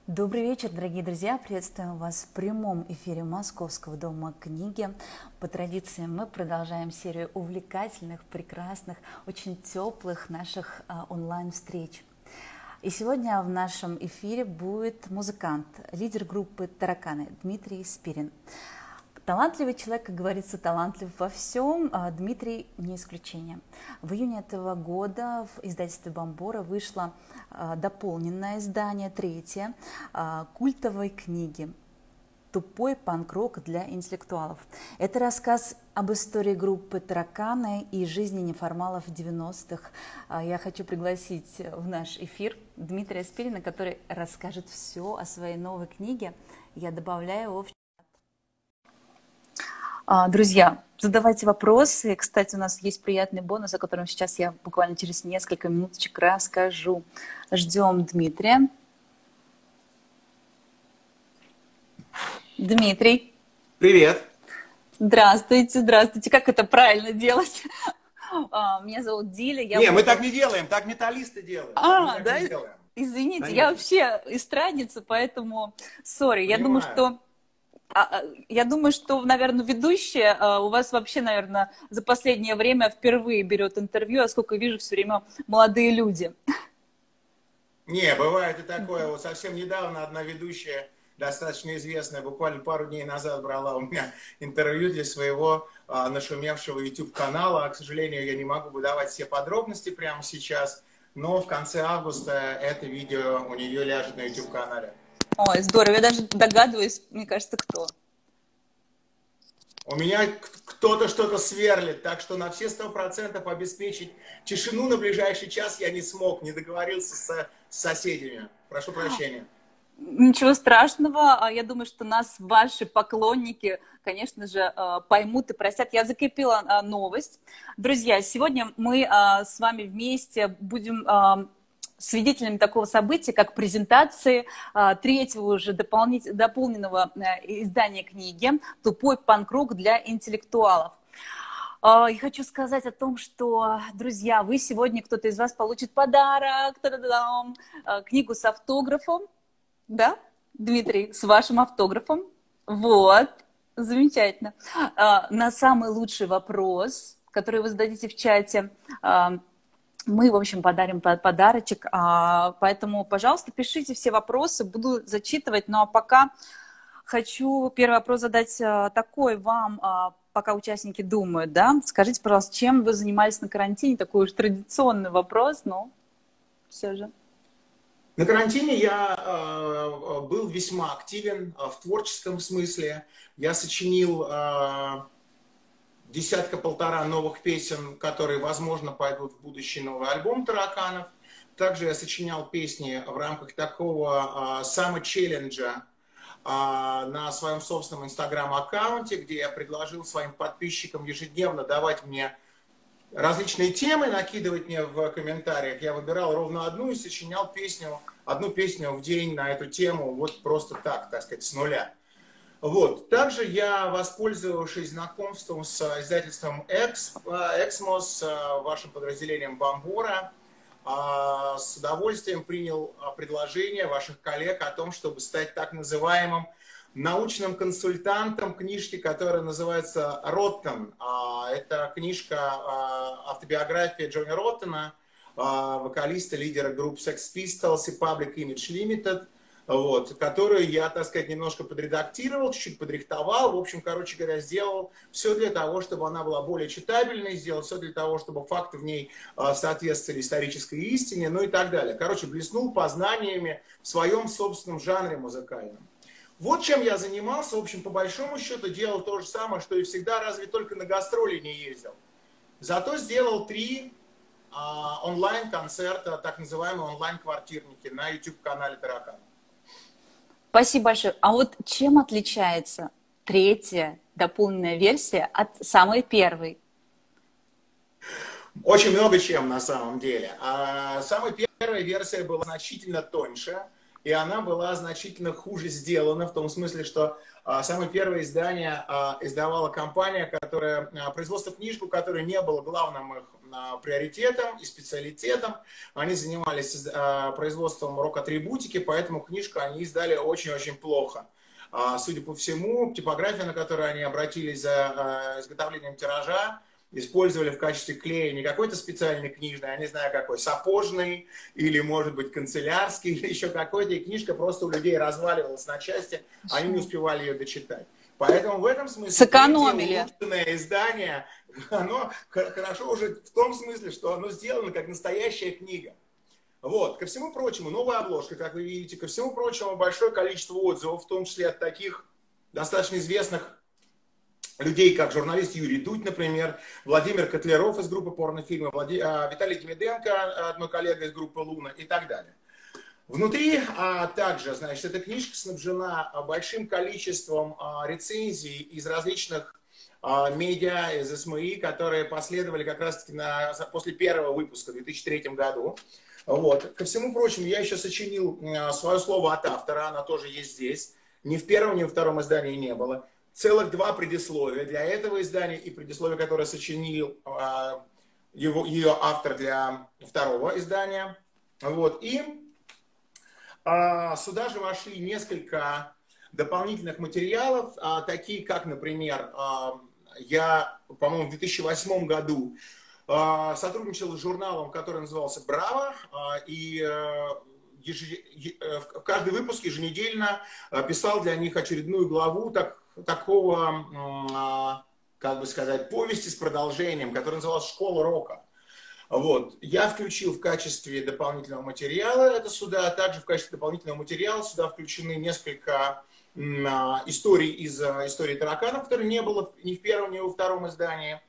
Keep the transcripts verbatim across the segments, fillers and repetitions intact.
Добрый вечер, дорогие друзья! Приветствуем вас в прямом эфире Московского дома книги. По традиции мы продолжаем серию увлекательных, прекрасных, очень теплых наших а, онлайн-встреч. И сегодня в нашем эфире будет музыкант, лидер группы «Тараканы» Дмитрий Спирин. Талантливый человек, как говорится, талантлив во всем. а Дмитрий не исключение. В июне этого года в издательстве «Бомбора» вышло а, дополненное издание, третье, а, культовой книги «Тупой панк-рок для интеллектуалов». Это рассказ об истории группы «Тараканы» и жизни неформалов в девяностых. А, Я хочу пригласить в наш эфир Дмитрия Спирина, который расскажет все о своей новой книге. Я добавляю его в А, Друзья, задавайте вопросы. Кстати, у нас есть приятный бонус, о котором сейчас я буквально через несколько минуточек расскажу. Ждем Дмитрия. Дмитрий, Привет. здравствуйте, здравствуйте. Как это правильно делать? А, Меня зовут Диля. Я Не, мы буду... так не делаем, так металлисты делают. А, Мы так да? не делаем. Извините, Конечно. я вообще эстрадница, поэтому сори. Я думаю, Понимаю. что А, а, Я думаю, что, наверное, ведущая а, у вас вообще, наверное, за последнее время впервые берет интервью, а сколько вижу, все время молодые люди. Не, бывает и такое. Вот совсем недавно одна ведущая, достаточно известная, буквально пару дней назад брала у меня интервью для своего а, нашумевшего YouTube-канала. К сожалению, я не могу выдавать все подробности прямо сейчас, но в конце августа это видео у нее ляжет на YouTube-канале. Ой, здорово, я даже догадываюсь, мне кажется, кто. У меня кто-то что-то сверлит, так что на все сто процентов обеспечить тишину на ближайший час я не смог, не договорился с, с соседями. Прошу прощения. Ничего страшного, а я думаю, что нас ваши поклонники, конечно же, поймут и простят. Я закрепила новость. Друзья, сегодня мы с вами вместе будем свидетелями такого события, как презентации а, третьего уже дополненного а, издания книги «Тупой панк-рок для интеллектуалов». А, я хочу сказать о том, что, друзья, вы сегодня, кто-то из вас получит подарок, та-да-да-дам, а, книгу с автографом, да, Дмитрий, с вашим автографом, вот, замечательно. А, на самый лучший вопрос, который вы зададите в чате, а, мы, в общем, подарим подарочек, поэтому, пожалуйста, пишите все вопросы, буду зачитывать. Ну, а пока хочу первый вопрос задать такой вам, пока участники думают, да? Скажите, пожалуйста, чем вы занимались на карантине? Такой уж традиционный вопрос, но все же. На карантине я э, был весьма активен э, в творческом смысле. Я сочинил... Э, десятка-полтора новых песен, которые, возможно, пойдут в будущий новый альбом «Тараканов». Также я сочинял песни в рамках такого а, само-челленджа а, на своем собственном инстаграм-аккаунте, где я предложил своим подписчикам ежедневно давать мне различные темы, накидывать мне в комментариях. Я выбирал ровно одну и сочинял песню, одну песню в день на эту тему, вот просто так, так сказать, с нуля. Вот. Также я, воспользовавшись знакомством с издательством «Эксмос», вашим подразделением «Бомбора», с удовольствием принял предложение ваших коллег о том, чтобы стать так называемым научным консультантом книжки, которая называется «Роттен». Это книжка, автобиография Джонни Роттена, вокалиста, лидера групп Sex Pistols и Public Image Limited, вот, которую я, так сказать, немножко подредактировал, чуть-чуть подрихтовал. В общем, короче говоря, сделал все для того, чтобы она была более читабельной, сделал все для того, чтобы факты в ней соответствовали исторической истине, ну и так далее. Короче, блеснул познаниями в своем собственном жанре музыкальном. Вот чем я занимался. В общем, по большому счету, делал то же самое, что и всегда, разве только на гастроли не ездил. Зато сделал три а, онлайн-концерта, так называемые онлайн-квартирники на YouTube-канале «Таракан». Спасибо большое. А вот чем отличается третья дополненная версия от самой первой? Очень много чем на самом деле. А самая первая версия была значительно тоньше, и она была значительно хуже сделана, в том смысле, что а, самое первое издание а, издавала компания, которая, а, производство книжку, которая не была главным их приоритетом и специалитетом. Они занимались производством рок-атрибутики, поэтому книжку они издали очень-очень плохо. Судя по всему, типография, на которую они обратились за изготовлением тиража, использовали в качестве клея не какой-то специальный книжный, я не знаю какой, сапожный, или, может быть, канцелярский, или еще какой-то, и книжка просто у людей разваливалась на части, они не успевали ее дочитать. Поэтому в этом смысле сэкономили. Улучшенное издание, оно хорошо уже в том смысле, что оно сделано как настоящая книга. Вот. Ко всему прочему, новая обложка, как вы видите, ко всему прочему, большое количество отзывов, в том числе от таких достаточно известных людей, как журналист Юрий Дудь, например, Владимир Котляров из группы порнофильма, Влади... Виталий Демиденко, мой коллега из группы Луна и так далее. Внутри а, также, значит, эта книжка снабжена большим количеством а, рецензий из различных а, медиа, из СМИ, которые последовали как раз-таки на, после первого выпуска в две тысячи третьем году. Вот. Ко всему прочему, я еще сочинил а, свое слово от автора, оно тоже есть здесь. Ни в первом, ни во втором издании не было. Целых два предисловия для этого издания и предисловие, которое сочинил а, его, ее автор для второго издания. Вот. И а, сюда же вошли несколько дополнительных материалов, а, такие как, например, а, я, по-моему, в две тысячи восьмом году а, сотрудничал с журналом, который назывался «Браво», а, и а, еж... в каждый выпуск еженедельно писал для них очередную главу так, такого, а, как бы сказать, повести с продолжением, которая называлась «Школа рока». Вот. Я включил в качестве дополнительного материала это сюда, а также в качестве дополнительного материала сюда включены несколько а, историй из а, истории тараканов, которые не было ни в первом, ни во втором издании.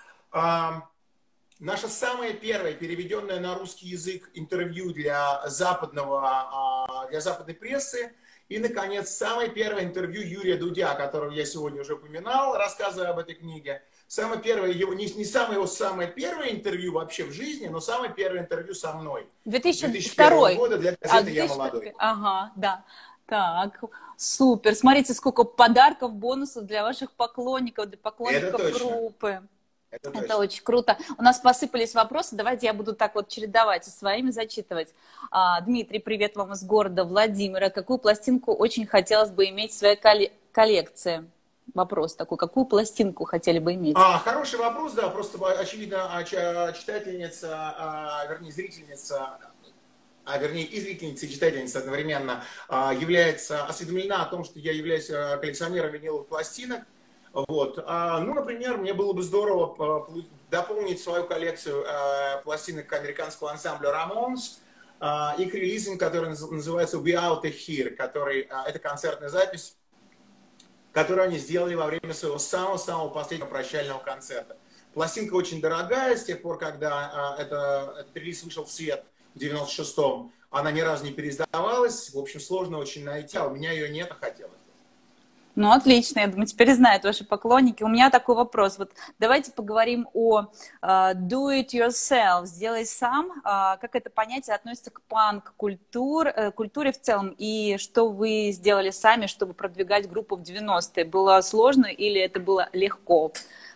А, наша самая первая переведенная на русский язык интервью для, западного, а, для западной прессы. И, наконец, самое первое интервью Юрия Дудя, которого я сегодня уже упоминал, рассказывая об этой книге. Самое первое его, не, не самое его самое первое интервью вообще в жизни, но самое первое интервью со мной. две тысячи второй года для газеты а, «Я молодой». Ага, да. Так, супер. Смотрите, сколько подарков, бонусов для ваших поклонников, для поклонников группы. Это, Это очень круто. У нас посыпались вопросы. Давайте я буду так вот чередовать и своими зачитывать. А, Дмитрий, привет вам из города Владимира. Какую пластинку очень хотелось бы иметь в своей коллекции? Вопрос такой. Какую пластинку хотели бы иметь? А, хороший вопрос, да. Просто, очевидно, читательница, а, вернее, зрительница, а вернее и зрительница, и читательница одновременно является осведомлена о том, что я являюсь коллекционером виниловых пластинок. Вот. Ну, например, мне было бы здорово дополнить свою коллекцию пластинок американского ансамбля Ramones, их релизом, который называется We Out Here, который, это концертная запись, которую они сделали во время своего самого-самого последнего прощального концерта. Пластинка очень дорогая, с тех пор, когда это, этот релиз вышел в свет в девяносто шестом, она ни разу не переиздавалась, в общем, сложно очень найти, а у меня ее нет, а хотелось. Ну, отлично, я думаю, теперь знают ваши поклонники. У меня такой вопрос. Вот давайте поговорим о uh, do it yourself, сделай сам. Uh, как это понятие относится к панк-культуре, uh, культуре в целом? И что вы сделали сами, чтобы продвигать группу в девяностые? Было сложно или это было легко?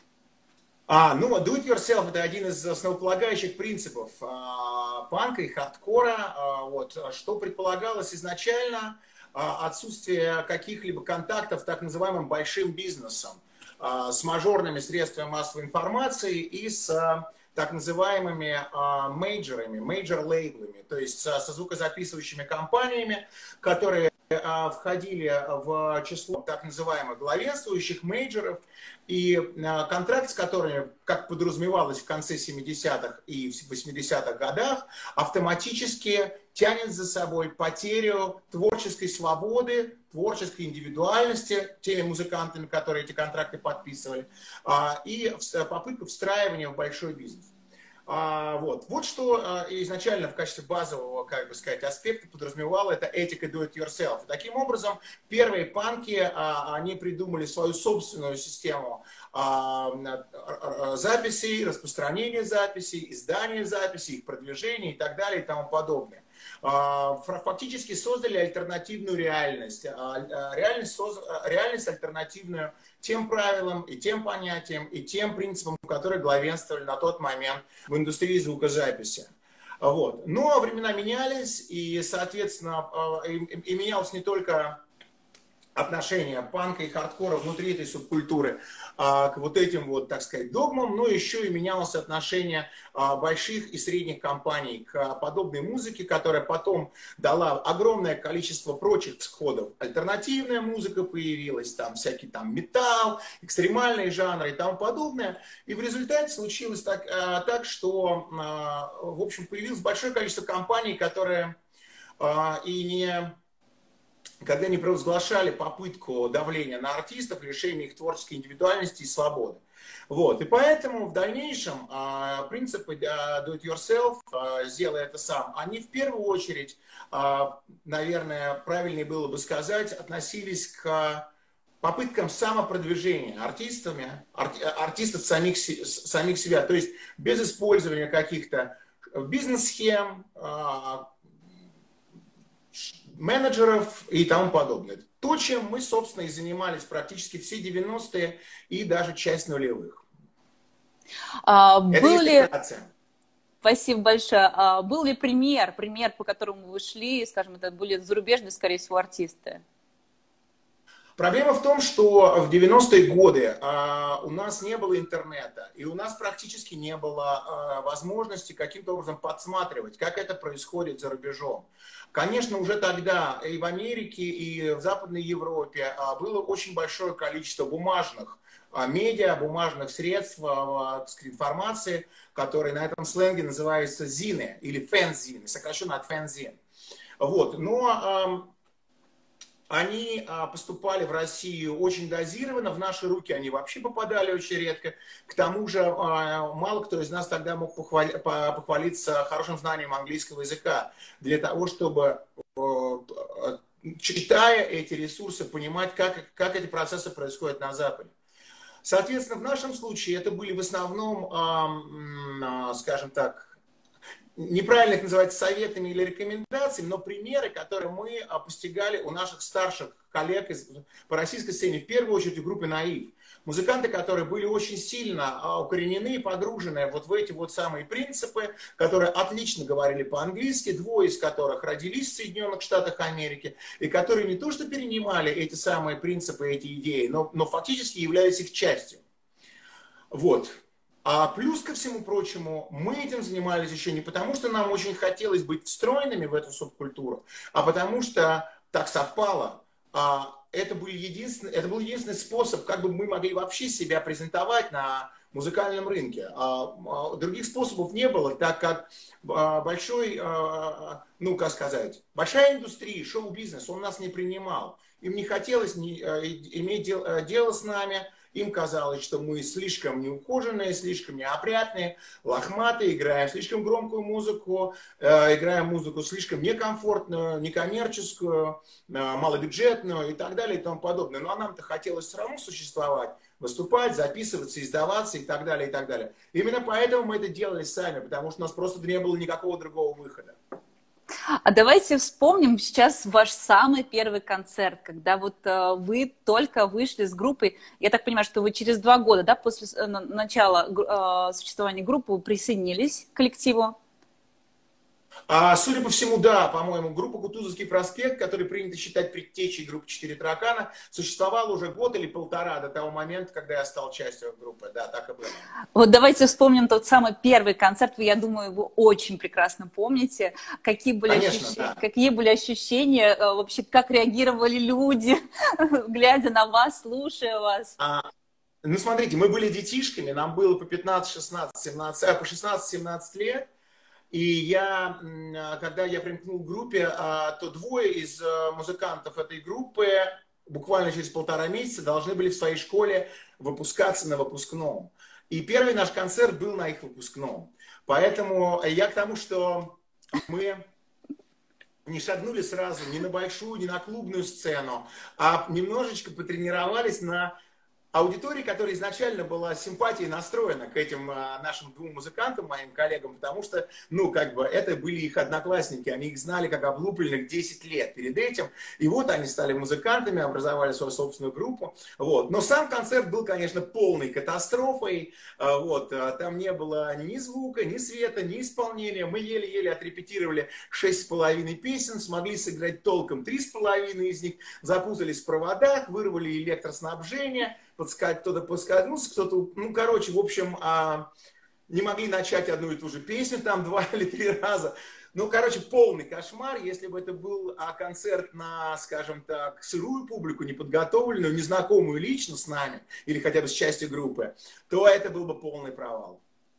А, ну, do it yourself — это один из основополагающих принципов а, панка и хардкора. А, вот, что предполагалось изначально — отсутствие каких-либо контактов с так называемым большим бизнесом, с мажорными средствами массовой информации и с так называемыми мейджорами, мейджор-лейблами, то есть со звукозаписывающими компаниями, которые входили в число так называемых главенствующих мейджоров, и контракт с которыми, как подразумевалось в конце семидесятых и восьмидесятых годах, автоматически тянет за собой потерю творческой свободы, творческой индивидуальности теми музыкантами, которые эти контракты подписывали, и попытка встраивания в большой бизнес. Вот. Вот что изначально в качестве базового, как бы сказать, аспекта подразумевала эта этика do it yourself. Таким образом, первые панки, они придумали свою собственную систему записей, распространения записей, издания записей, их продвижения и так далее и тому подобное. Фактически создали альтернативную реальность. Реальность, реальность альтернативную тем правилам и тем понятиям и тем принципам, которые главенствовали на тот момент в индустрии звукозаписи. Вот. Но времена менялись, и, соответственно, и, и менялось не только отношение панка и хардкора внутри этой субкультуры а, к вот этим вот, так сказать, догмам, но еще и менялось отношение а, больших и средних компаний к подобной музыке, которая потом дала огромное количество прочих всходов. Альтернативная музыка появилась, там всякий там металл, экстремальные жанры и тому подобное. И в результате случилось так, а, так что, а, в общем, появилось большое количество компаний, которые а, и не... когда они провозглашали попытку давления на артистов, лишения их творческой индивидуальности и свободы. Вот. И поэтому в дальнейшем а, принципы do it yourself, а, сделай это сам, они в первую очередь, а, наверное, правильнее было бы сказать, относились к попыткам самопродвижения артистами, ар, артистов самих, самих себя, то есть без использования каких-то бизнес-схем, а, менеджеров и тому подобное. То, чем мы, собственно, и занимались практически все девяностые и даже часть нулевых. А, Это был ли... Спасибо большое. А, был ли пример, пример, по которому вы шли, скажем, это были зарубежные, скорее всего, артисты? Проблема в том, что в девяностые годы а, у нас не было интернета, и у нас практически не было а, возможности каким-то образом подсматривать, как это происходит за рубежом. Конечно, уже тогда и в Америке, и в Западной Европе а, было очень большое количество бумажных а, медиа, бумажных средств а, информации, которые на этом сленге называются зины или фэнзины, сокращенно от фэнзин. Вот. Но а, они а, поступали в Россию очень дозированно, в наши руки они вообще попадали очень редко. К тому же а, мало кто из нас тогда мог похвали, по, похвалиться хорошим знанием английского языка для того, чтобы, а, читая эти ресурсы, понимать, как, как эти процессы происходят на Западе. Соответственно, в нашем случае это были в основном, а, а, скажем так, неправильно их называть советами или рекомендациями, но примеры, которые мы постигали у наших старших коллег из, по российской сцене, в первую очередь в группе «Наив». Музыканты, которые были очень сильно укоренены и погружены вот в эти вот самые принципы, которые отлично говорили по-английски, двое из которых родились в Соединенных Штатах Америки, и которые не то что перенимали эти самые принципы, эти идеи, но, но фактически являлись их частью. Вот. А плюс ко всему прочему, мы этим занимались еще не потому, что нам очень хотелось быть встроенными в эту субкультуру, а потому что так совпало. Это был единственный, это был единственный способ, как бы мы могли вообще себя презентовать на музыкальном рынке. Других способов не было, так как большой, ну как сказать, большая индустрия, шоу-бизнес, он нас не принимал. Им не хотелось иметь дело с нами. Им казалось, что мы слишком неухоженные, слишком неопрятные, лохматые, играем слишком громкую музыку, э, играем музыку слишком некомфортную, некоммерческую, э, малобюджетную и так далее и тому подобное. Но нам-то хотелось все равно существовать, выступать, записываться, издаваться и так далее, и так далее. Именно поэтому мы это делали сами, потому что у нас просто не было никакого другого выхода. А давайте вспомним сейчас ваш самый первый концерт, когда вот э, вы только вышли с группой. Я так понимаю, что вы через два года, да, после э, начала э, существования группы присоединились к коллективу? А, судя по всему, да, по-моему, группа «Кутузовский проспект», который принято считать предтечей группы «Четыре таракана», существовала уже год или полтора до того момента, когда я стал частью группы. Да, так и было. Вот давайте вспомним тот самый первый концерт. Вы, я думаю, его очень прекрасно помните. Какие были, Конечно, ощущения, да. какие были ощущения, вообще, как реагировали люди, глядя на вас, слушая вас? А, ну, смотрите, мы были детишками, нам было по пятнадцать, шестнадцать, семнадцать, а, по шестнадцать-семнадцать лет. И я, когда я примкнул к группе, то двое из музыкантов этой группы буквально через полтора месяца должны были в своей школе выпускаться на выпускном. И первый наш концерт был на их выпускном. Поэтому я к тому, что мы не шагнули сразу ни на большую, ни на клубную сцену, а немножечко потренировались на аудитории, которая изначально была с симпатией настроена к этим а, нашим двум музыкантам, моим коллегам, потому что, ну, как бы, это были их одноклассники, они их знали как облупленных десять лет перед этим, и вот они стали музыкантами, образовали свою собственную группу, вот. Но сам концерт был, конечно, полной катастрофой, а, вот, а, там не было ни звука, ни света, ни исполнения, мы еле-еле отрепетировали шесть с половиной песен, смогли сыграть толком три с половиной из них, запутались в проводах, вырвали электроснабжение, подскать, кто-то поскользнулся, кто-то, ну, короче, в общем, а, не могли начать одну и ту же песню там два или три раза. Ну, короче, полный кошмар. Если бы это был а, концерт на, скажем так, сырую публику, неподготовленную, незнакомую лично с нами, или хотя бы с частью группы, то это был бы полный провал.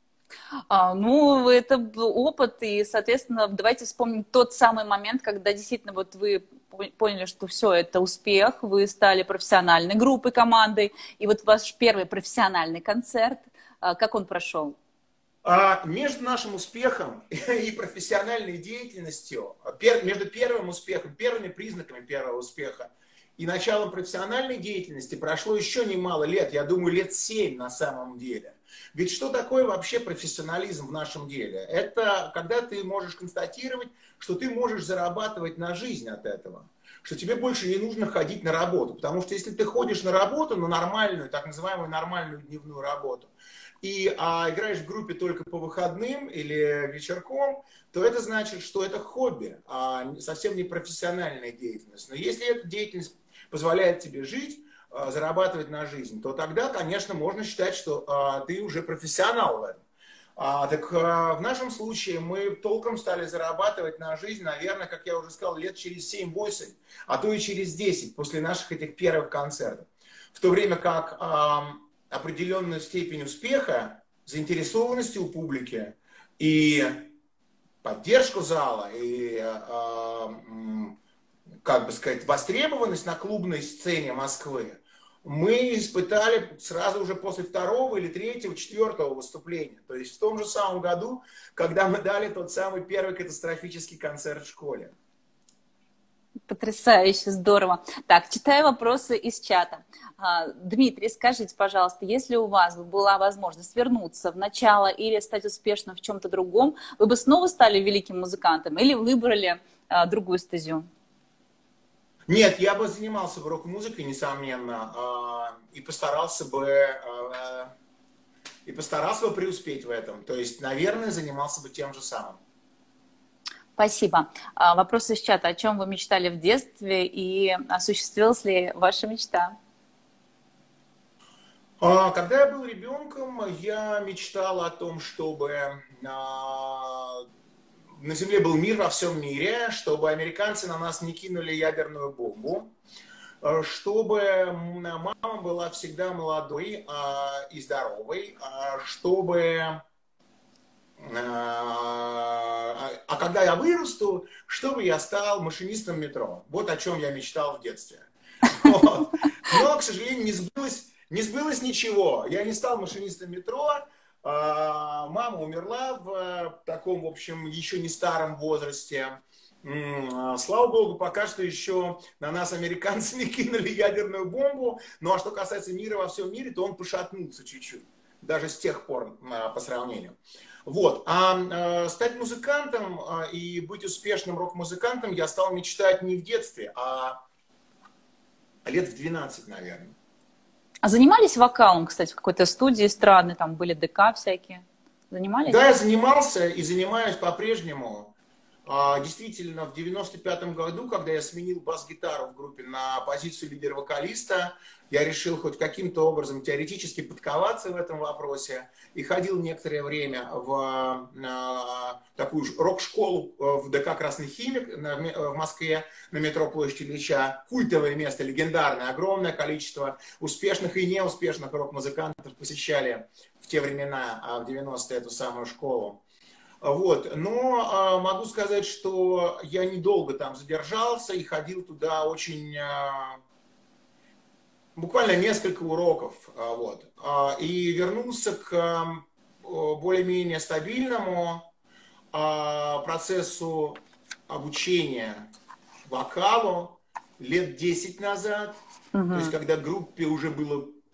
А, ну, это был опыт, и, соответственно, давайте вспомним тот самый момент, когда действительно вот вы поняли, что все, это успех, вы стали профессиональной группой, командой, и вот ваш первый профессиональный концерт, как он прошел? А между нашим успехом и профессиональной деятельностью, между первым успехом, первыми признаками первого успеха и началом профессиональной деятельности прошло еще немало лет, я думаю, лет семь на самом деле. Ведь что такое вообще профессионализм в нашем деле? Это когда ты можешь констатировать, что ты можешь зарабатывать на жизнь от этого. Что тебе больше не нужно ходить на работу. Потому что если ты ходишь на работу, на нормальную, так называемую нормальную дневную работу, и а, играешь в группе только по выходным или вечерком, то это значит, что это хобби, а совсем не профессиональная деятельность. Но если эта деятельность позволяет тебе жить, зарабатывать на жизнь, то тогда, конечно, можно считать, что а, ты уже профессионал в этом. А, так а, в нашем случае мы толком стали зарабатывать на жизнь, наверное, как я уже сказал, лет через семь-восемь, а то и через десять после наших этих первых концертов. В то время как а, определенную степень успеха, заинтересованности у публики и поддержку зала, и а, как бы сказать, востребованность на клубной сцене Москвы мы испытали сразу уже после второго или третьего, четвертого выступления. То есть в том же самом году, когда мы дали тот самый первый катастрофический концерт в школе. Потрясающе, здорово. Так, читаю вопросы из чата. Дмитрий, скажите, пожалуйста, если у вас была возможность вернуться в начало или стать успешным в чем-то другом, вы бы снова стали великим музыкантом или выбрали а, другую стезю? Нет, я бы занимался бы рок-музыкой, несомненно, и постарался бы, и постарался бы преуспеть в этом. То есть, наверное, занимался бы тем же самым. Спасибо. Вопрос из чата. О чем вы мечтали в детстве и осуществилась ли ваша мечта? Когда я был ребенком, я мечтал о том, чтобы на Земле был мир во всем мире, чтобы американцы на нас не кинули ядерную бомбу, чтобы мама была всегда молодой а, и здоровой, а, чтобы... А, а когда я вырасту, чтобы я стал машинистом метро. Вот о чем я мечтал в детстве. Вот. Но, к сожалению, не сбылось, не сбылось ничего. Я не стал машинистом метро. Мама умерла в таком, в общем, еще не старом возрасте. Слава богу, пока что еще на нас американцы не кинули ядерную бомбу. Ну а что касается мира во всем мире, то он пошатнулся чуть-чуть. Даже с тех пор по сравнению. Вот. А стать музыкантом и быть успешным рок-музыкантом я стал мечтать не в детстве, а лет в двенадцать, наверное. А занимались вокалом, кстати, в какой-то студии эстрадной, там были ДК всякие? Занимались? Да, я занимался и занимаюсь по-прежнему. Действительно, в девяносто пятом году, когда я сменил бас-гитару в группе на позицию лидера-вокалиста, я решил хоть каким-то образом теоретически подковаться в этом вопросе и ходил некоторое время в такую рок-школу в ДК «Красный химик» в Москве на метро Площадь Ильича. Культовое место, легендарное, огромное количество успешных и неуспешных рок-музыкантов посещали в те времена, в девяностые, эту самую школу. Вот. Но э, могу сказать, что я недолго там задержался и ходил туда очень, э, буквально несколько уроков. Э, вот. э, и вернулся к э, более-менее стабильному э, процессу обучения вокалу лет десять назад. Угу. То есть, когда группе уже было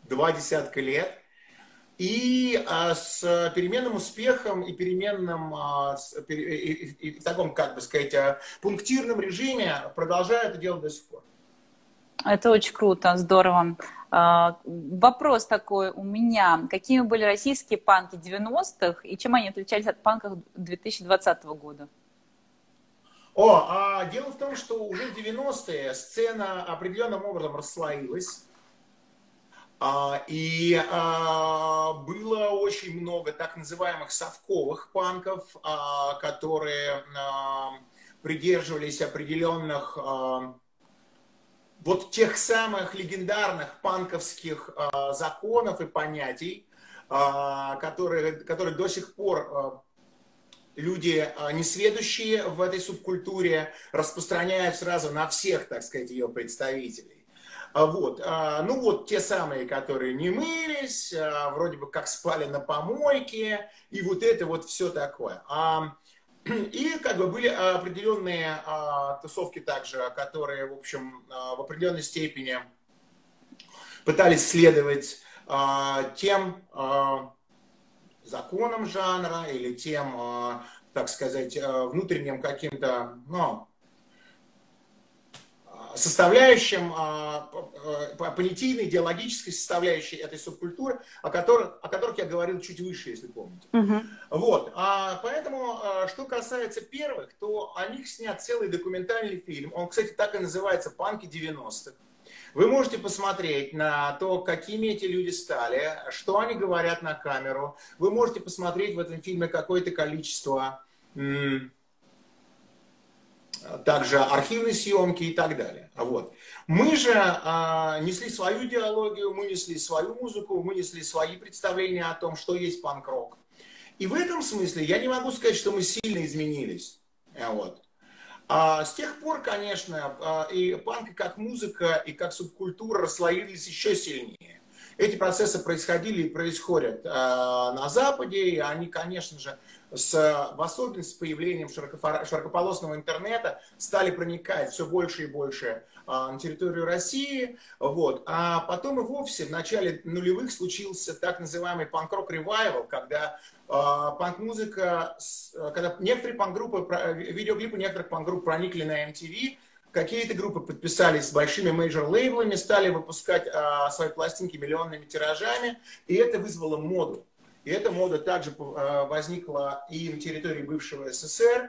два десятка лет. И а, с переменным успехом и переменным, а, с, и, и, и в таком, как бы сказать, а, пунктирном режиме продолжаю это делать до сих пор. Это очень круто, здорово. А, вопрос такой у меня. Какими были российские панки девяностых и чем они отличались от панков две тысячи двадцатого года? О, а дело в том, что уже в девяностые сцена определенным образом расслоилась. А, и а, было очень много так называемых совковых панков, а, которые а, придерживались определенных а, вот тех самых легендарных панковских а, законов и понятий, а, которые, которые до сих пор а, люди, а, несведущие в этой субкультуре, распространяют сразу на всех, так сказать, ее представителей. Вот. Ну вот те самые, которые не мылись, вроде бы как спали на помойке, и вот это вот все такое. И как бы были определенные тусовки также, которые, в общем, в определенной степени пытались следовать тем законам жанра или тем, так сказать, внутренним каким-то, ну, составляющим, понятийной, идеологической составляющей этой субкультуры, о которых, о которых я говорил чуть выше, если помните. Uh-huh. Вот. А поэтому, что касается первых, то о них снят целый документальный фильм. Он, кстати, так и называется «Панки девяностых». Вы можете посмотреть на то, какими эти люди стали, что они говорят на камеру. Вы можете посмотреть в этом фильме какое-то количество также архивной съемки и так далее. Вот. Мы же а, несли свою идеологию, мы несли свою музыку, мы несли свои представления о том, что есть панк-рок. И в этом смысле я не могу сказать, что мы сильно изменились. Вот. А с тех пор, конечно, и панк как музыка, и как субкультура расслоились еще сильнее. Эти процессы происходили и происходят э, на Западе, и они, конечно же, с, в особенности с появлением широкополосного интернета стали проникать все больше и больше э, на территорию России. Вот. А потом и вовсе в начале нулевых случился так называемый панк-рок ревайвал, когда э, панк-музыка, когда некоторые панк-группы, видеоклипы некоторых панк-групп проникли на эм ти ви, какие-то группы подписались с большими мейджор-лейблами, стали выпускать а, свои пластинки миллионными тиражами, и это вызвало моду. И эта мода также а, возникла и на территории бывшего эс эс эр.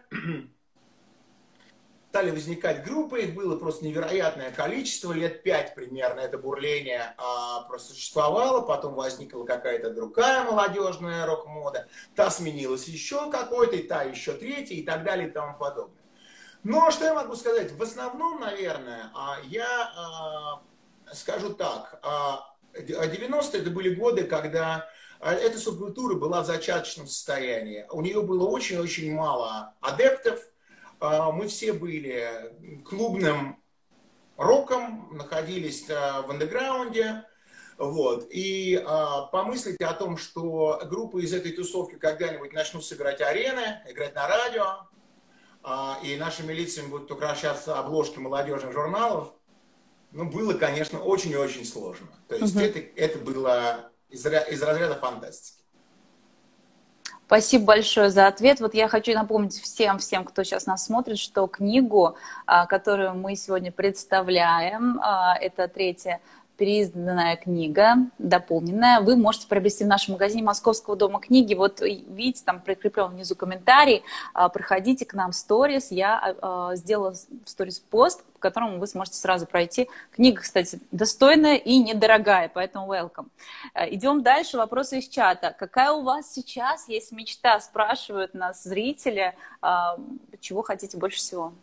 Стали возникать группы, их было просто невероятное количество, лет пять примерно это бурление а, просуществовало, потом возникла какая-то другая молодежная рок-мода, та сменилась еще какой-то, и та еще третья, и так далее, и тому подобное. Но что я могу сказать? В основном, наверное, я скажу так. девяностые это были годы, когда эта субкультура была в зачаточном состоянии. У нее было очень-очень мало адептов. Мы все были клубным роком, находились в андеграунде. Вот. И помыслить о том, что группы из этой тусовки когда-нибудь начнут собирать арены, играть на радио, и нашими лицами будут украшаться обложки молодежных журналов, ну, было, конечно, очень и очень сложно. То есть uh-huh. это, это было из, из разряда фантастики. Спасибо большое за ответ. Вот я хочу напомнить всем, всем, кто сейчас нас смотрит, что книгу, которую мы сегодня представляем, это третья переизданная книга, дополненная, вы можете приобрести в нашем магазине Московского дома книги. Вот видите, там прикреплен внизу комментарий. Проходите к нам в сторис. Я сделала в сторис пост, по которому вы сможете сразу пройти. Книга, кстати, достойная и недорогая, поэтому welcome. Идем дальше. Вопросы из чата. Какая у вас сейчас есть мечта? Спрашивают нас зрители. Чего хотите больше всего?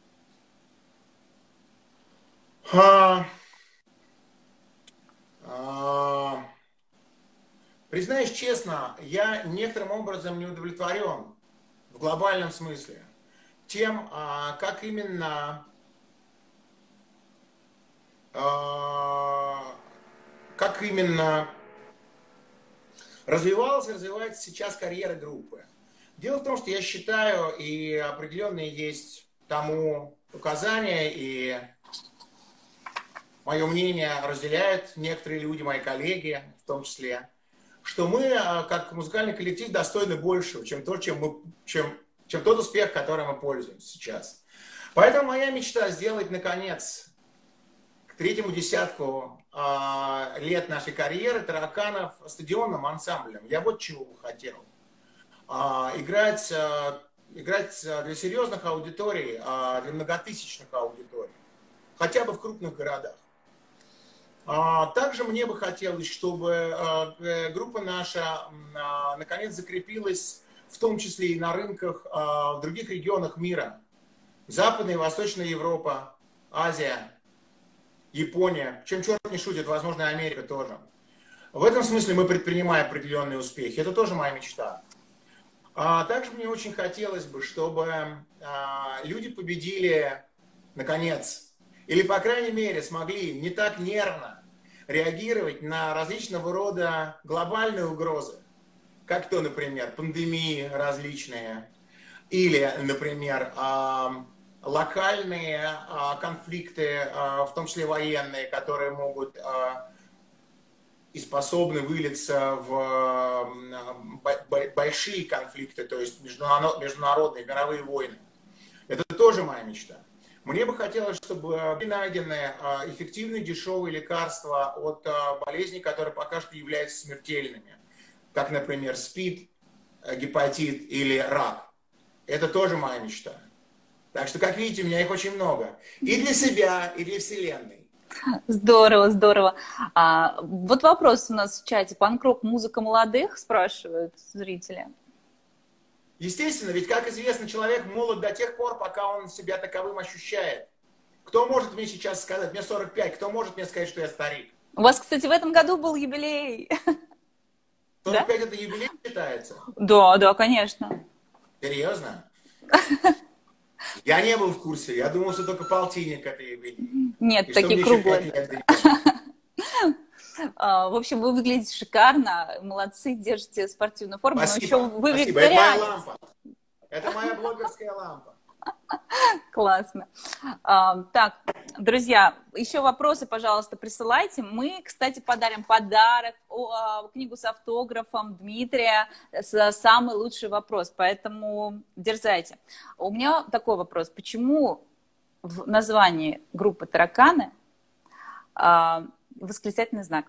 А... А... Признаюсь честно, я некоторым образом не удовлетворен в глобальном смысле тем, как именно, как именно развивалась и развивается сейчас карьера группы. Дело в том, что я считаю, и определенные есть тому указания, и мое мнение разделяют некоторые люди, мои коллеги в том числе, что мы, как музыкальный коллектив, достойны большего, чем, то, чем, мы, чем, чем тот успех, которым мы пользуемся сейчас. Поэтому моя мечта сделать, наконец, к третьему десятку э, лет нашей карьеры «Тараканов» стадионным ансамблем. Я вот чего хотел. Э, играть, э, играть для серьезных аудиторий, э, для многотысячных аудиторий. Хотя бы в крупных городах. Также мне бы хотелось, чтобы группа наша наконец закрепилась, в том числе и на рынках в других регионах мира. Западная и Восточная Европа, Азия, Япония, чем черт не шутит, возможно, и Америка тоже. В этом смысле мы предпринимаем определенные успехи. Это тоже моя мечта. Также мне очень хотелось бы, чтобы люди победили, наконец, или, по крайней мере, смогли не так нервно реагировать на различного рода глобальные угрозы, как то, например, пандемии различные, или, например, локальные конфликты, в том числе военные, которые могут и способны вылиться в большие конфликты, то есть международные, мировые войны. Это тоже моя мечта. Мне бы хотелось, чтобы были найдены эффективные, дешевые лекарства от болезней, которые пока что являются смертельными, как, например, СПИД, гепатит или рак. Это тоже моя мечта. Так что, как видите, у меня их очень много. И для себя, и для Вселенной. Здорово, здорово. А, вот вопрос у нас в чате. Панк-рок, музыка молодых, спрашивают зрители. Естественно, ведь, как известно, человек молод до тех пор, пока он себя таковым ощущает. Кто может мне сейчас сказать, мне сорок пять, кто может мне сказать, что я старик? У вас, кстати, в этом году был юбилей. сорок пять да? Это юбилей считается? Да, да, конечно. Серьезно? Я не был в курсе, я думал, что только полтинник это юбилей. Нет, и такие круглые. В общем, вы выглядите шикарно, молодцы, держите спортивную форму. Спасибо, но еще вы спасибо. Это моя лампа. Это моя блогерская лампа. Классно. Так, друзья, еще вопросы, пожалуйста, присылайте. Мы, кстати, подарим подарок, книгу с автографом Дмитрия, самый лучший вопрос, поэтому дерзайте. У меня такой вопрос. Почему в названии группы «Тараканы» восклицательный знак?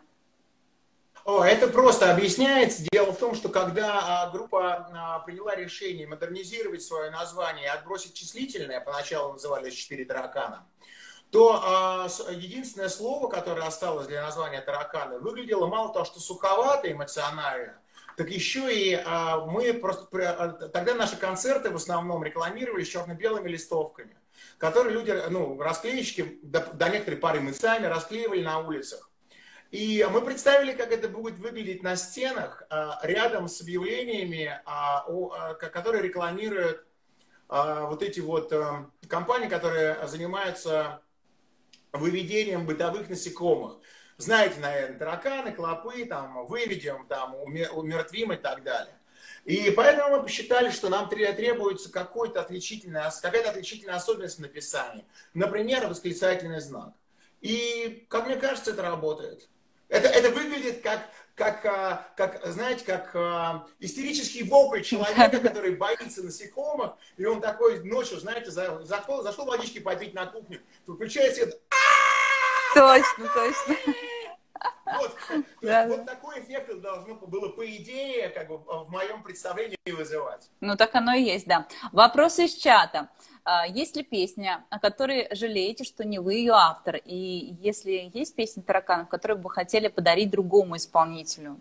О, это просто объясняется. Дело в том, что когда а, группа а, приняла решение модернизировать свое название и отбросить числительное, поначалу назывались «Четыре таракана», то а, единственное слово, которое осталось для названия «Тараканы», выглядело мало того, что суховато эмоционально, так еще и а, мы просто... Тогда наши концерты в основном рекламировались черно-белыми листовками, которые люди, ну, расклеечки, до, до некоторой поры мы сами расклеивали на улицах. И мы представили, как это будет выглядеть на стенах, рядом с объявлениями, которые рекламируют вот эти вот компании, которые занимаются выведением бытовых насекомых. Знаете, наверное, тараканы, клопы, там, выведем, там, умертвим и так далее. И поэтому мы посчитали, что нам требуется какая-то отличительная, какая-то отличительная особенность в написании. Например, восклицательный знак. И, как мне кажется, это работает. Это, это выглядит как, как, как, знаете, как истерический вопль человека, который боится насекомых, и он такой ночью, знаете, зашел, зашел водички попить на кухню, включает свет. Точно, точно. Вот, да, вот такой эффект это должно было, по идее, как бы в моем представлении вызывать. Ну, так оно и есть, да. Вопрос из чата. Есть ли песня, о которой жалеете, что не вы ее автор? И если есть песни «Тараканов», которые бы хотели подарить другому исполнителю?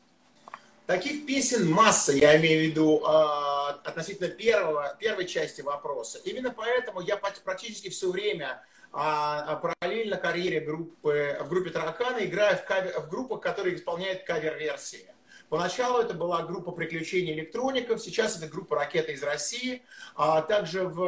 Таких песен масса, я имею в виду относительно первого, первой части вопроса. Именно поэтому я практически все время параллельно карьере группы, в группе «Тараканы» играю в, кавер, в группах, которые исполняют кавер-версии. Поначалу это была группа «Приключения электроников», сейчас это группа «Ракета из России». А также в,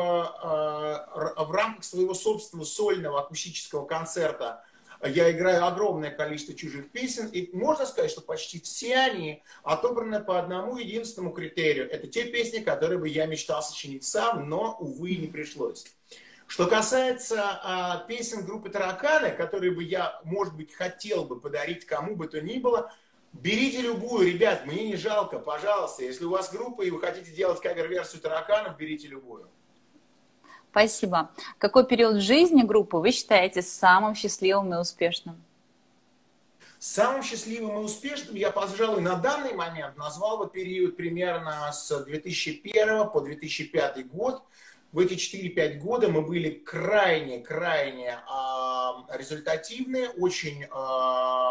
в рамках своего собственного сольного акустического концерта я играю огромное количество чужих песен. И можно сказать, что почти все они отобраны по одному единственному критерию. Это те песни, которые бы я мечтал сочинить сам, но, увы, не пришлось. Что касается а, песен группы «Тараканы», которые бы я, может быть, хотел бы подарить кому бы то ни было, берите любую, ребят, мне не жалко, пожалуйста. Если у вас группа и вы хотите делать кавер-версию «Тараканов», берите любую. Спасибо. Какой период жизни группы вы считаете самым счастливым и успешным? Самым счастливым и успешным я, пожалуй, на данный момент назвал бы период примерно с две тысячи первого по две тысячи пятый год. В эти четыре-пять года мы были крайне-крайне э, результативны, очень э,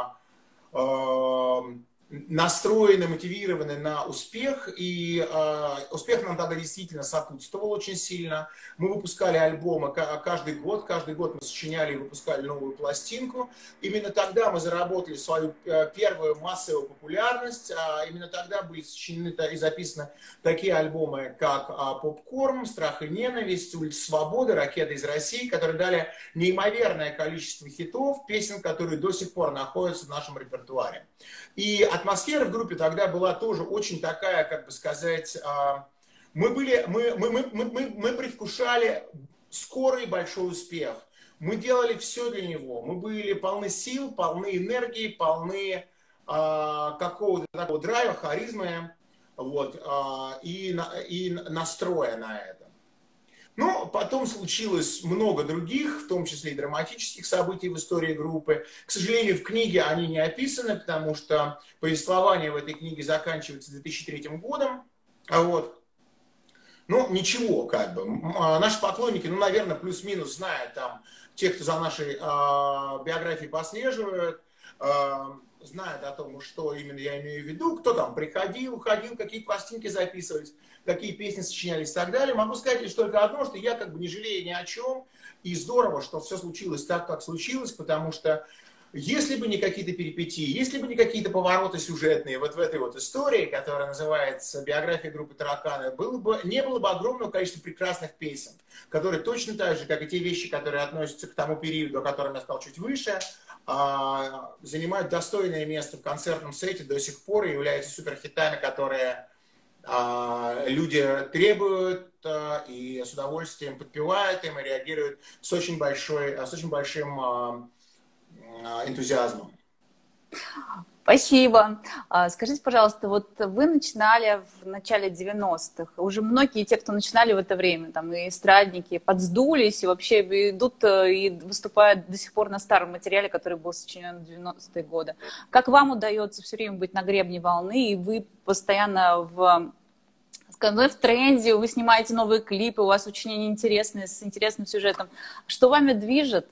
э, настроены, мотивированы на успех. И э, успех нам тогда действительно сопутствовал очень сильно. Мы выпускали альбомы каждый год. Каждый год мы сочиняли и выпускали новую пластинку. Именно тогда мы заработали свою первую массовую популярность. Именно тогда были сочинены и записаны такие альбомы, как «Попкорн», «Страх и ненависть», «Улица Свободы», «Ракета из России», которые дали неимоверное количество хитов, песен, которые до сих пор находятся в нашем репертуаре. И атмосфера в группе тогда была тоже очень такая, как бы сказать, мы, были, мы, мы, мы, мы, мы предвкушали скорый большой успех. Мы делали все для него. Мы были полны сил, полны энергии, полны какого-то такого драйва, харизмы, вот, и, и настроя на это. Но потом случилось много других, в том числе и драматических событий в истории группы. К сожалению, в книге они не описаны, потому что повествование в этой книге заканчивается две тысячи третьим годом. Вот. Ну, ничего, как бы. Наши поклонники, ну, наверное, плюс-минус знают, там, те, кто за нашей э, биографией послеживают, э, знают о том, что именно я имею в виду, кто там приходил, уходил, какие пластинки записывались, какие песни сочинялись и так далее. Могу сказать лишь только одно, что я как бы не жалею ни о чем. И здорово, что все случилось так, как случилось, потому что если бы не какие-то перипетии, если бы не какие-то повороты сюжетные вот в этой вот истории, которая называется «Биография группы «Тараканы», было бы, не было бы огромного количества прекрасных песен, которые точно так же, как и те вещи, которые относятся к тому периоду, о котором я сказал чуть выше, занимают достойное место в концертном сете до сих пор и являются суперхитами, которые люди требуют и с удовольствием подпевают им и реагируют с очень, большой, с очень большим энтузиазмом. Спасибо. Скажите, пожалуйста, вот вы начинали в начале девяностых, уже многие те, кто начинали в это время, там и эстрадники, подсдулись и вообще идут и выступают до сих пор на старом материале, который был сочинен в девяностые годы. Как вам удается все время быть на гребне волны, и вы постоянно в, скажем, в тренде, вы снимаете новые клипы, у вас очень интересные, с интересным сюжетом. Что вами движет?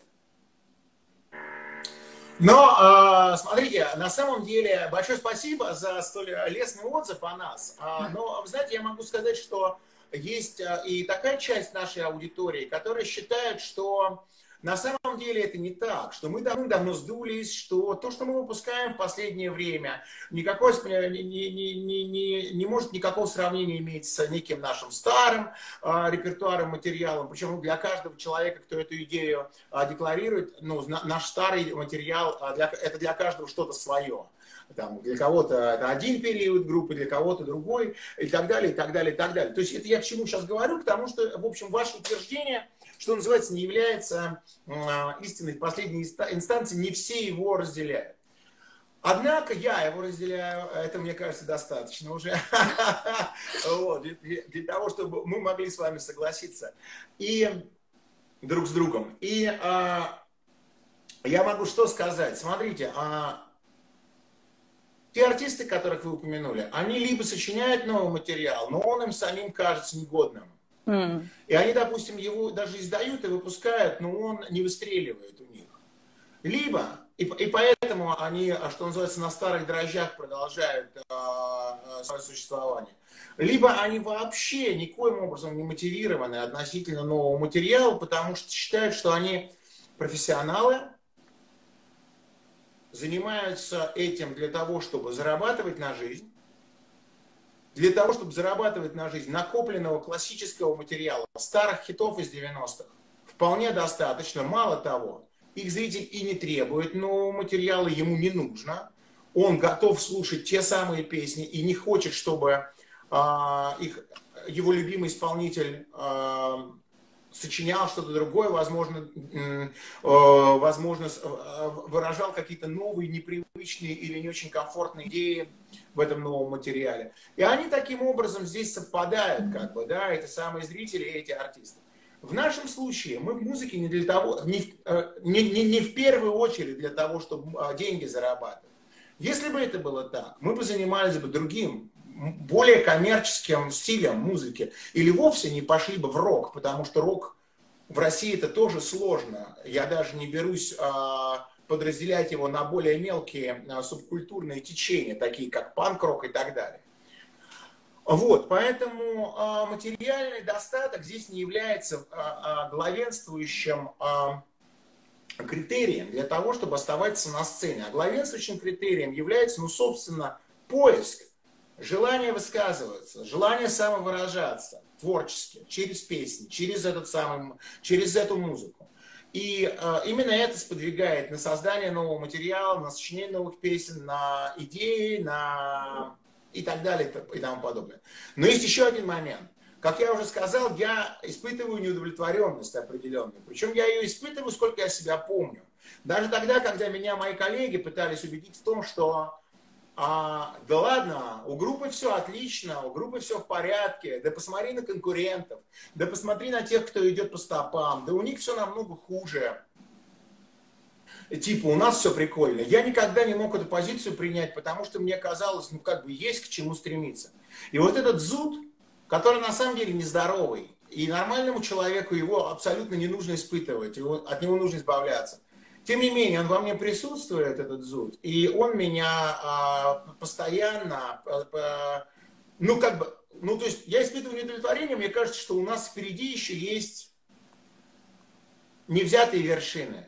Но, смотрите, на самом деле, большое спасибо за столь лестный отзыв о нас. Но, знаете, я могу сказать, что есть и такая часть нашей аудитории, которая считает, что на самом деле это не так, что мы давно-давно сдулись, что то, что мы выпускаем в последнее время, никакой, не, не, не, не, не может никакого сравнения иметь с неким нашим старым э, репертуаром, материалом. Причем для каждого человека, кто эту идею э, декларирует, ну, наш старый материал, э, для, это для каждого что-то свое. Там, для кого-то это один период группы, для кого-то другой, и так далее, и так далее, и так далее. То есть это я к чему сейчас говорю, потому что, в общем, ваше утверждение, что называется, не является э, истиной в последней инстанции, не все его разделяют. Однако я его разделяю, это, мне кажется, достаточно уже для того, чтобы мы могли с вами согласиться и друг с другом. И я могу что сказать? Смотрите, те артисты, которых вы упомянули, они либо сочиняют новый материал, но он им самим кажется негодным. Mm. И они, допустим, его даже издают и выпускают, но он не выстреливает у них. Либо, и, и поэтому они, что называется, на старых дрожжах продолжают э, свое существование. Либо они вообще никоим образом не мотивированы относительно нового материала, потому что считают, что они профессионалы, занимаются этим для того, чтобы зарабатывать на жизнь. Для того, чтобы зарабатывать на жизнь накопленного классического материала, старых хитов из девяностых, вполне достаточно. Мало того, их зритель и не требует нового материала, ему не нужно. Он готов слушать те самые песни и не хочет, чтобы э, их, его любимый исполнитель э, сочинял что-то другое, возможно, возможно, выражал какие-то новые, непривычные или не очень комфортные идеи в этом новом материале. И они таким образом здесь совпадают, как бы, да, эти самые зрители и эти артисты. В нашем случае мы в музыке не для того, не, не, не, не в первую очередь для того, чтобы деньги зарабатывать. Если бы это было так, мы бы занимались бы другим, более коммерческим стилем музыки, или вовсе не пошли бы в рок, потому что рок в России это тоже сложно. Я даже не берусь а, подразделять его на более мелкие а, субкультурные течения, такие как панк-рок и так далее. Вот, поэтому а, материальный достаток здесь не является а, а, главенствующим а, критерием для того, чтобы оставаться на сцене. А главенствующим критерием является, ну, собственно, поиск, желание высказываться, желание самовыражаться творчески, через песни, через, этот самый, через эту музыку. И э, именно это сподвигает на создание нового материала, на сочинение новых песен, на идеи, на и так далее и тому подобное. Но есть еще один момент. Как я уже сказал, я испытываю неудовлетворенность определенную. Причем я ее испытываю, сколько я себя помню. Даже тогда, когда меня мои коллеги пытались убедить в том, что а, да ладно, у группы все отлично, у группы все в порядке, да посмотри на конкурентов, да посмотри на тех, кто идет по стопам, да у них все намного хуже. Типа, у нас все прикольно. Я никогда не мог эту позицию принять, потому что мне казалось, ну как бы есть к чему стремиться. И вот этот зуд, который на самом деле нездоровый, и нормальному человеку его абсолютно не нужно испытывать, его, от него нужно избавляться. Тем не менее, он во мне присутствует, этот зуд, и он меня а, постоянно, а, ну как бы, ну то есть я испытываю неудовлетворение, мне кажется, что у нас впереди еще есть невзятые вершины.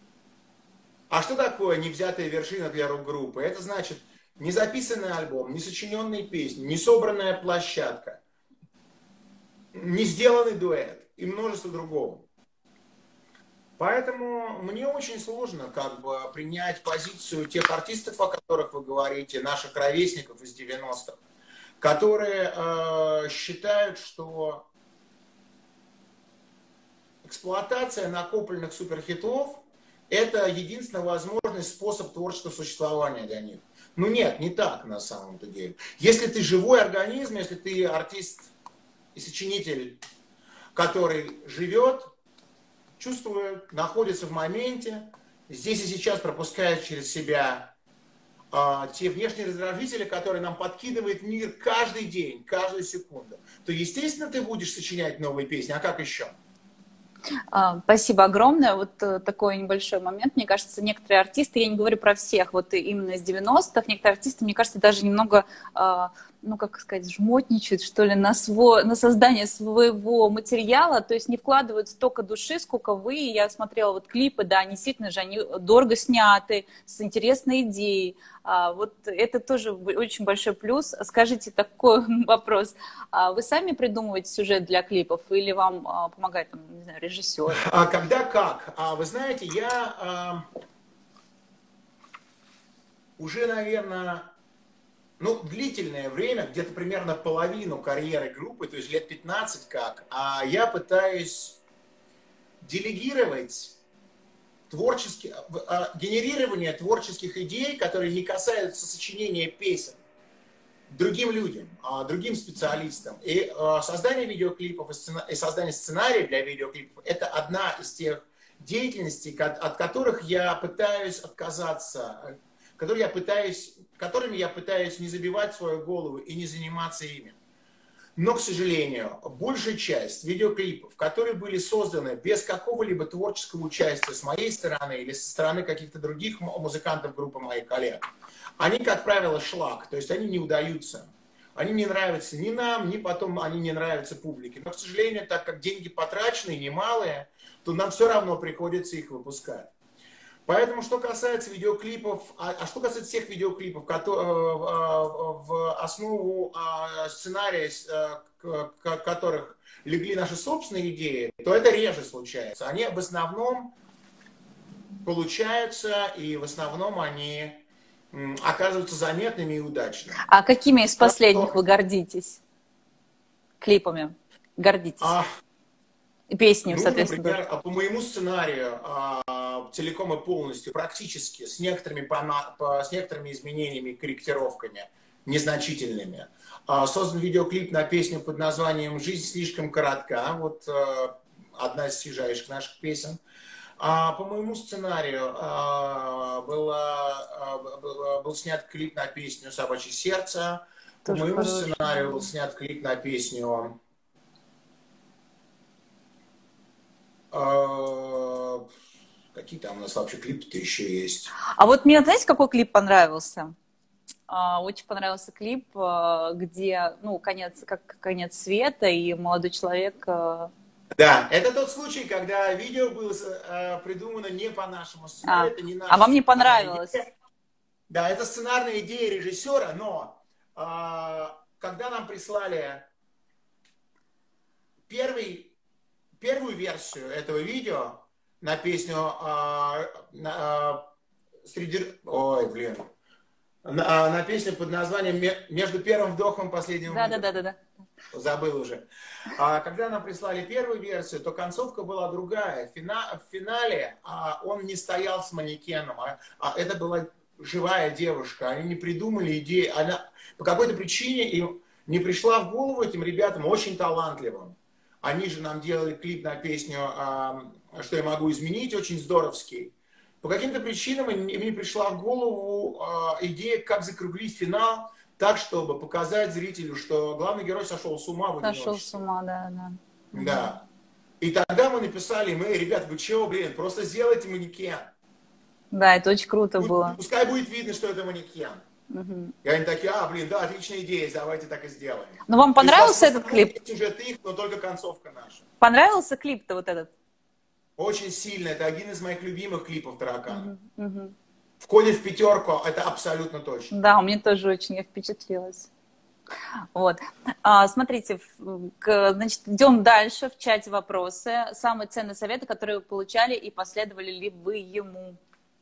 А что такое невзятая вершина для рок-группы? Это значит не записанный альбом, не сочиненные песни, не собранная площадка, не сделанный дуэт и множество другого. Поэтому мне очень сложно как бы принять позицию тех артистов, о которых вы говорите, наших ровесников из девяностых, которые э, считают, что эксплуатация накопленных суперхитов – это единственный возможный способ творческого существования для них. Ну нет, не так на самом-то деле. Если ты живой организм, если ты артист и сочинитель, который живет, чувствует, находится в моменте, здесь и сейчас пропускает через себя а, те внешние раздражители, которые нам подкидывает мир каждый день, каждую секунду, то, естественно, ты будешь сочинять новые песни. А как еще? Спасибо огромное. Вот такой небольшой момент. Мне кажется, некоторые артисты, я не говорю про всех, вот именно из девяностых, некоторые артисты, мне кажется, даже немного, ну, как сказать, жмотничают, что ли, на, свой, на создание своего материала, то есть не вкладывают столько души, сколько вы. Я смотрела вот клипы, да, они действительно же, они дорого сняты, с интересной идеей. А, вот это тоже очень большой плюс. Скажите такой вопрос. А вы сами придумываете сюжет для клипов или вам а, помогает, там, не знаю, режиссер? А когда как? А, вы знаете, я а, уже, наверное... Ну, длительное время, где-то примерно половину карьеры группы, то есть лет пятнадцать как, а я пытаюсь делегировать творческие, генерирование творческих идей, которые не касаются сочинения песен, другим людям, другим специалистам. И создание видеоклипов и создание сценариев для видеоклипов – это одна из тех деятельностей, от которых я пытаюсь отказаться, которые я пытаюсь, которыми я пытаюсь не забивать свою голову и не заниматься ими. Но, к сожалению, большая часть видеоклипов, которые были созданы без какого-либо творческого участия с моей стороны или со стороны каких-то других музыкантов группы моих коллег, они, как правило, шлак, то есть они не удаются. Они не нравятся ни нам, ни потом они не нравятся публике. Но, к сожалению, так как деньги потрачены, немалые, то нам все равно приходится их выпускать. Поэтому, что касается видеоклипов, а, а что касается всех видеоклипов, которые, в основу сценария которых легли наши собственные идеи, то это реже случается. Они в основном получаются, и в основном они оказываются заметными и удачными. А какими из последних вы гордитесь? Клипами гордитесь? А... Песни, Ну, соответственно, тоже. например, по моему сценарию а, целиком и полностью, практически, с некоторыми, пона- по- с некоторыми изменениями и корректировками, незначительными, а, создан видеоклип на песню под названием «Жизнь слишком коротка». Вот а, одна из свежайших наших песен. А, по моему сценарию а, было, а, был, был снят клип на песню «Собачье сердце». По Тоже моему хороший. сценарию был снят клип на песню... А, какие там у нас вообще клипы-то еще есть? А вот мне, знаете, какой клип понравился? А, Очень понравился клип, а, где, ну, конец, как конец света, и молодой человек... а, Да, это тот случай, когда видео было э, придумано не по нашему А, сценарию, это не а наша вам не сценарная понравилось? идея. Да, это сценарная идея режиссера, но а, когда нам прислали первый, первую версию этого видео на песню а, на, а, среди... Ой, блин. На, на песню под названием «Между первым вдохом и последним выдохом». Да-да-да-да-да. Забыл уже. А когда нам прислали первую версию, то концовка была другая. Фина, в финале а, он не стоял с манекеном, а, а это была живая девушка. Они не придумали идеи. Она по какой-то причине им не пришла в голову этим ребятам, очень талантливым. Они же нам делали клип на песню а, «Что я могу изменить», очень здоровский. По каким-то причинам им не пришла в голову а, идея, как закруглить финал, так, чтобы показать зрителю, что главный герой сошел с ума в Сошел с одиночестве. ума, да, да. Мгм. Да. И тогда мы написали, мы, ребят, вы чего, блин, просто сделайте манекен. Да, это очень круто Пусть- было. Пускай будет видно, что это манекен. Мгм. И они такие, а, блин, да, отличная идея, давайте так и сделаем. Ну, вам То есть у вас понравился в этот основном клип? есть сюжет их, но только концовка наша. Понравился клип-то вот этот? Очень сильно. Это один из моих любимых клипов «Таракана». Мгм. Мгм. Входит в пятерку, это абсолютно точно. Да, мне тоже очень я впечатлилась. Вот. А, смотрите, в- к- значит, идем дальше в чате вопросы. Самые ценные советы, которые вы получали, и последовали ли вы ему?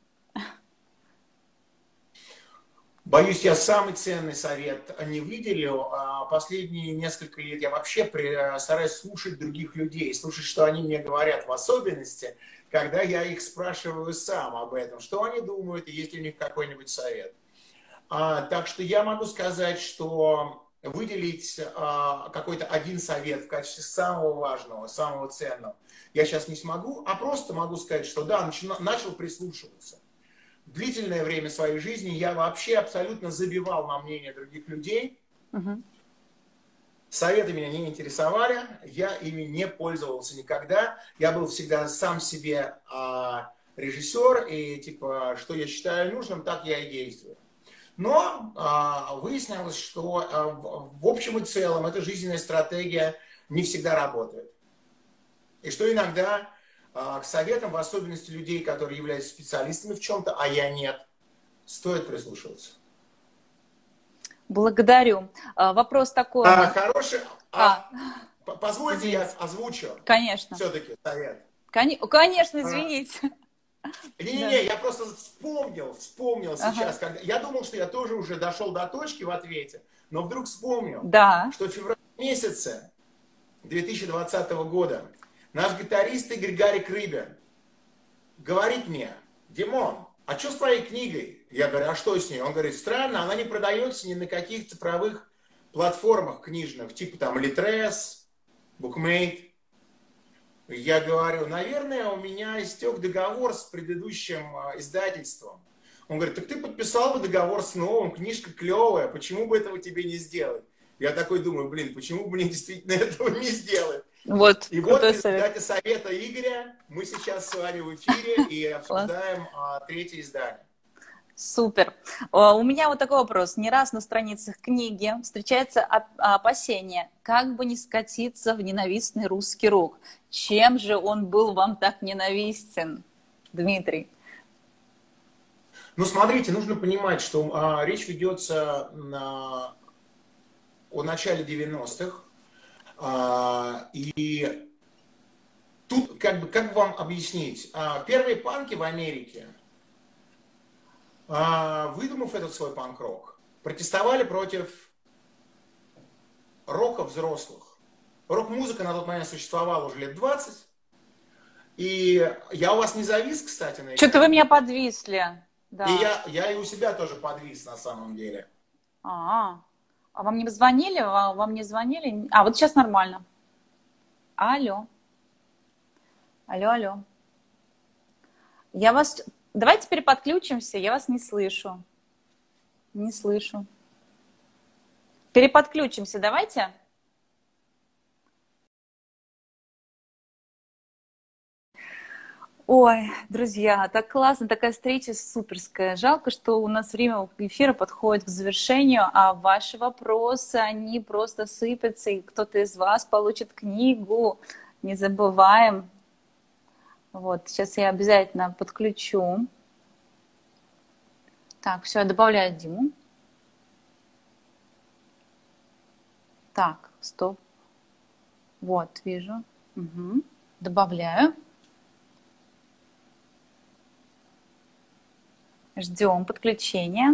Боюсь, я самый ценный совет не выделил. А Последние несколько лет я вообще при- стараюсь слушать других людей, слушать, что они мне говорят, в особенности, когда я их спрашиваю сам об этом, что они думают, и есть ли у них какой-нибудь совет. А, так что я могу сказать, что выделить а, какой-то один совет в качестве самого важного, самого ценного я сейчас не смогу, а просто могу сказать, что да, начина- начал прислушиваться. Длительное время своей жизни я вообще абсолютно забивал на мнение других людей. Мгм. Советы меня не интересовали, я ими не пользовался никогда. Я был всегда сам себе а, режиссер, и типа, что я считаю нужным, так я и действую. Но а, выяснилось, что а, в, в общем и целом эта жизненная стратегия не всегда работает. И что иногда а, к советам, в особенности людей, которые являются специалистами в чем-то, а я нет, стоит прислушиваться. Благодарю. А, вопрос такой у А, нас. хороший, А, а, п- позвольте я извините. озвучу Конечно. все-таки совет. Коне- Конечно, А, извините. Да. Не-не-не, я просто вспомнил, вспомнил Ага. сейчас, когда я думал, что я тоже уже дошел до точки в ответе, но вдруг вспомнил, Да. что в феврале месяце две тысячи двадцатого года наш гитарист Игорь Гарик Рыбин говорит мне: Димон, а что с твоей книгой? Я говорю, а что с ней? Он говорит, странно, она не продается ни на каких цифровых платформах книжных, типа там Литрес, Букмейт. Я говорю, наверное, у меня истек договор с предыдущим а, издательством. Он говорит, так ты подписал бы договор с новым, книжка клевая, почему бы этого тебе не сделать? Я такой думаю, блин, почему бы мне действительно этого не сделать? Вот, И вот в крутой совет. результате совета Игоря мы сейчас с вами в эфире и Класс. обсуждаем а, третье издание. Супер. А, У меня вот такой вопрос. Не раз на страницах книги встречается оп- опасение, как бы не скатиться в ненавистный русский рок. Чем же он был вам так ненавистен, Дмитрий? Ну, смотрите, нужно понимать, что а, речь ведется на, о начале девяностых. А, и тут, как бы, как вам объяснить? А, первые панки в Америке, а, выдумав этот свой панк-рок, протестовали против рока взрослых. Рок-музыка на тот момент существовала уже лет двадцать. И я у вас не завис, кстати, на Что-то вы экране. меня подвисли. Да. И я, я и у себя тоже подвис на самом деле. А, а вам не звонили? Ва- Вам не звонили? А, вот сейчас нормально. Алло. Алло, алло. Я вас... Давайте теперь подключимся. Я вас не слышу. Не слышу. Переподключимся, давайте. Ой, друзья, так классно, такая встреча суперская. Жалко, что у нас время эфира подходит к завершению, а ваши вопросы, они просто сыпятся, и кто-то из вас получит книгу. Не забываем. Вот, сейчас я обязательно подключу. Так, все, я добавляю Диму. Так, стоп. Вот, вижу. Угу. Добавляю. Ждем подключения.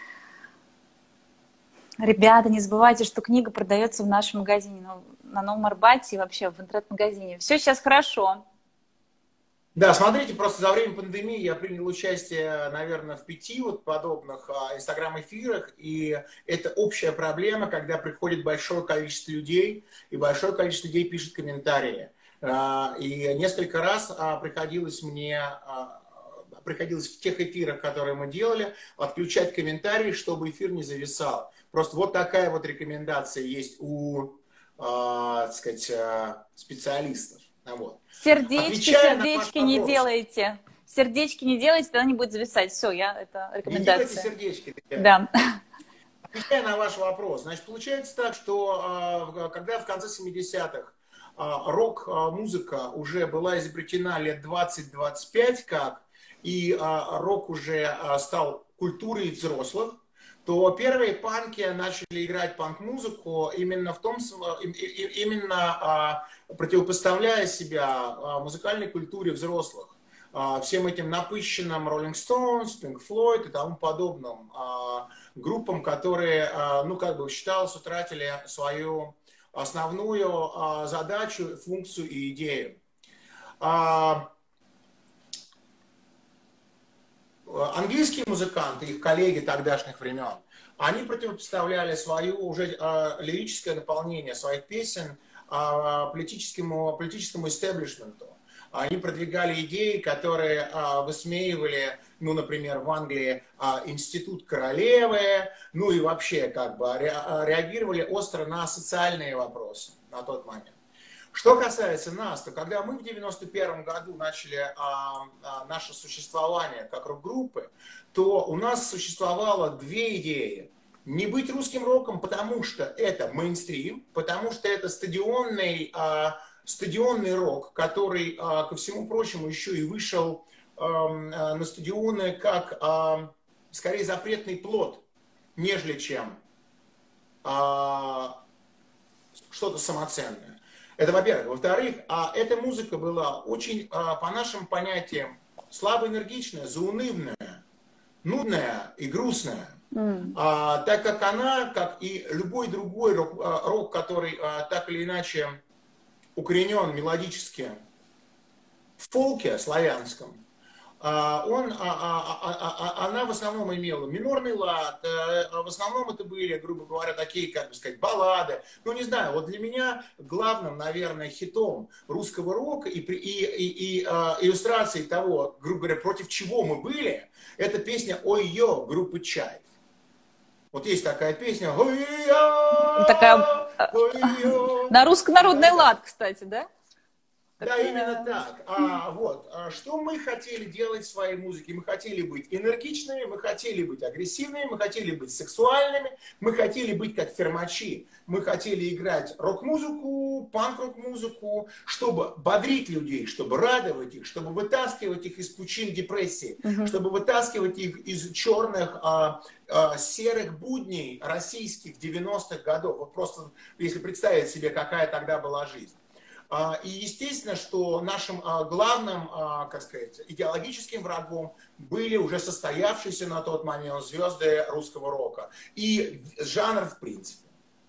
Ребята, не забывайте, что книга продается в нашем магазине, ну, на Новом Арбате и вообще в интернет-магазине. Все сейчас хорошо. Да, смотрите, просто за время пандемии я принял участие, наверное, в пяти вот подобных а, инстаграм-эфирах, и это общая проблема, когда приходит большое количество людей, и большое количество людей пишет комментарии. А, и несколько раз а, приходилось мне, а, приходилось в тех эфирах, которые мы делали, отключать комментарии, чтобы эфир не зависал. Просто вот такая вот рекомендация есть у, а, так сказать, а, специалистов. Вот. Сердечки, Отвечая на ваш сердечки не вопрос. делайте. Сердечки не делайте, тогда не будет зависать. Все, я это рекомендация. Не делайте сердечки. Да. Отвечая на ваш вопрос, значит, получается так, что когда в конце семидесятых рок-музыка уже была изобретена лет двадцать-двадцать пять как, и рок уже стал культурой взрослых, то первые панки начали играть панк-музыку именно в том, именно противопоставляя себя музыкальной культуре взрослых, всем этим напыщенным Rolling Stones, Pink Floyd и тому подобным группам, которые, ну, как бы считалось, утратили свою основную задачу, функцию и идею. Английские музыканты, их коллеги тогдашних времен, они противопоставляли свое уже э, лирическое наполнение своих песен э, политическому, политическому истеблишменту. Они продвигали идеи, которые э, высмеивали, ну, например, в Англии э, институт королевы, ну и вообще как бы ре, реагировали остро на социальные вопросы на тот момент. Что касается нас, то когда мы в девяносто первом году начали а, а, наше существование как рок-группы, то у нас существовало две идеи. Не быть русским роком, потому что это мейнстрим, потому что это стадионный, а, стадионный рок, который, а, ко всему прочему, еще и вышел а, на стадионы как, а, скорее, запретный плод, нежели чем а, что-то самоценное. Это, во-первых. Во-вторых, а эта музыка была очень, по нашим понятиям, слабоэнергичная, заунывная, нудная и грустная. Mm. А, так как она, как и любой другой рок, рок который а, так или иначе укоренен мелодически в фолке славянском, он, она в основном имела минорный лад, в основном это были, грубо говоря, такие, как бы сказать, баллады. Ну, не знаю, вот для меня главным, наверное, хитом русского рока и, и, и, и иллюстрацией того, грубо говоря, против чего мы были, это песня «Ой-ё» группы «Чайф». Вот есть такая песня «Ой-ё». Такая... Ой-ё. На руссконародный лад, кстати, да? Да, именно так. А, вот. Что мы хотели делать в своей музыке? Мы хотели быть энергичными, мы хотели быть агрессивными, мы хотели быть сексуальными, мы хотели быть как фермачи. Мы хотели играть рок-музыку, панк-рок-музыку, чтобы бодрить людей, чтобы радовать их, чтобы вытаскивать их из пучин депрессии, угу. чтобы вытаскивать их из черных, а, а, серых будней российских девяностых годов. Вот просто, если представить себе, какая тогда была жизнь. И естественно, что нашим главным, как сказать, идеологическим врагом были уже состоявшиеся на тот момент звезды русского рока. И жанр в принципе.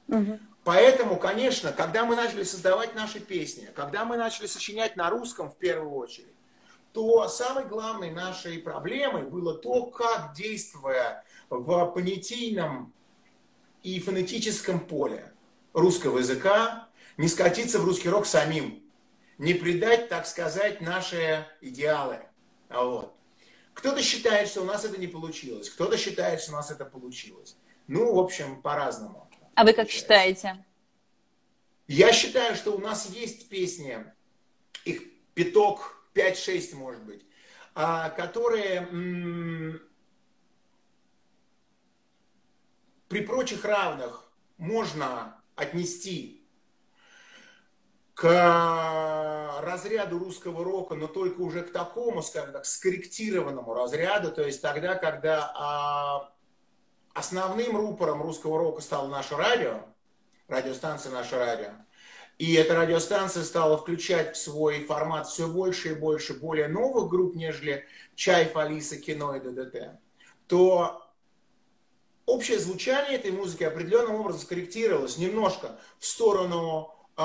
Угу. Поэтому, конечно, когда мы начали создавать наши песни, когда мы начали сочинять на русском в первую очередь, то самой главной нашей проблемой было то, как, действуя в понятийном и фонетическом поле русского языка, не скатиться в русский рок самим, не предать, так сказать, наши идеалы. Вот. Кто-то считает, что у нас это не получилось, кто-то считает, что у нас это получилось. Ну, в общем, по-разному. А вы как считаете? Я считаю, что у нас есть песни, их пяток, пять-шесть, может быть, которые м- при прочих равных можно отнести к разряду русского рока, но только уже к такому, скажем так, скорректированному разряду, то есть тогда, когда а, основным рупором русского рока стало наше радио, радиостанция «Наше радио», и эта радиостанция стала включать в свой формат все больше и больше более новых групп, нежели «Чайф», «Алиса», «Кино» и «ДДТ», то общее звучание этой музыки определенным образом скорректировалось немножко в сторону, э,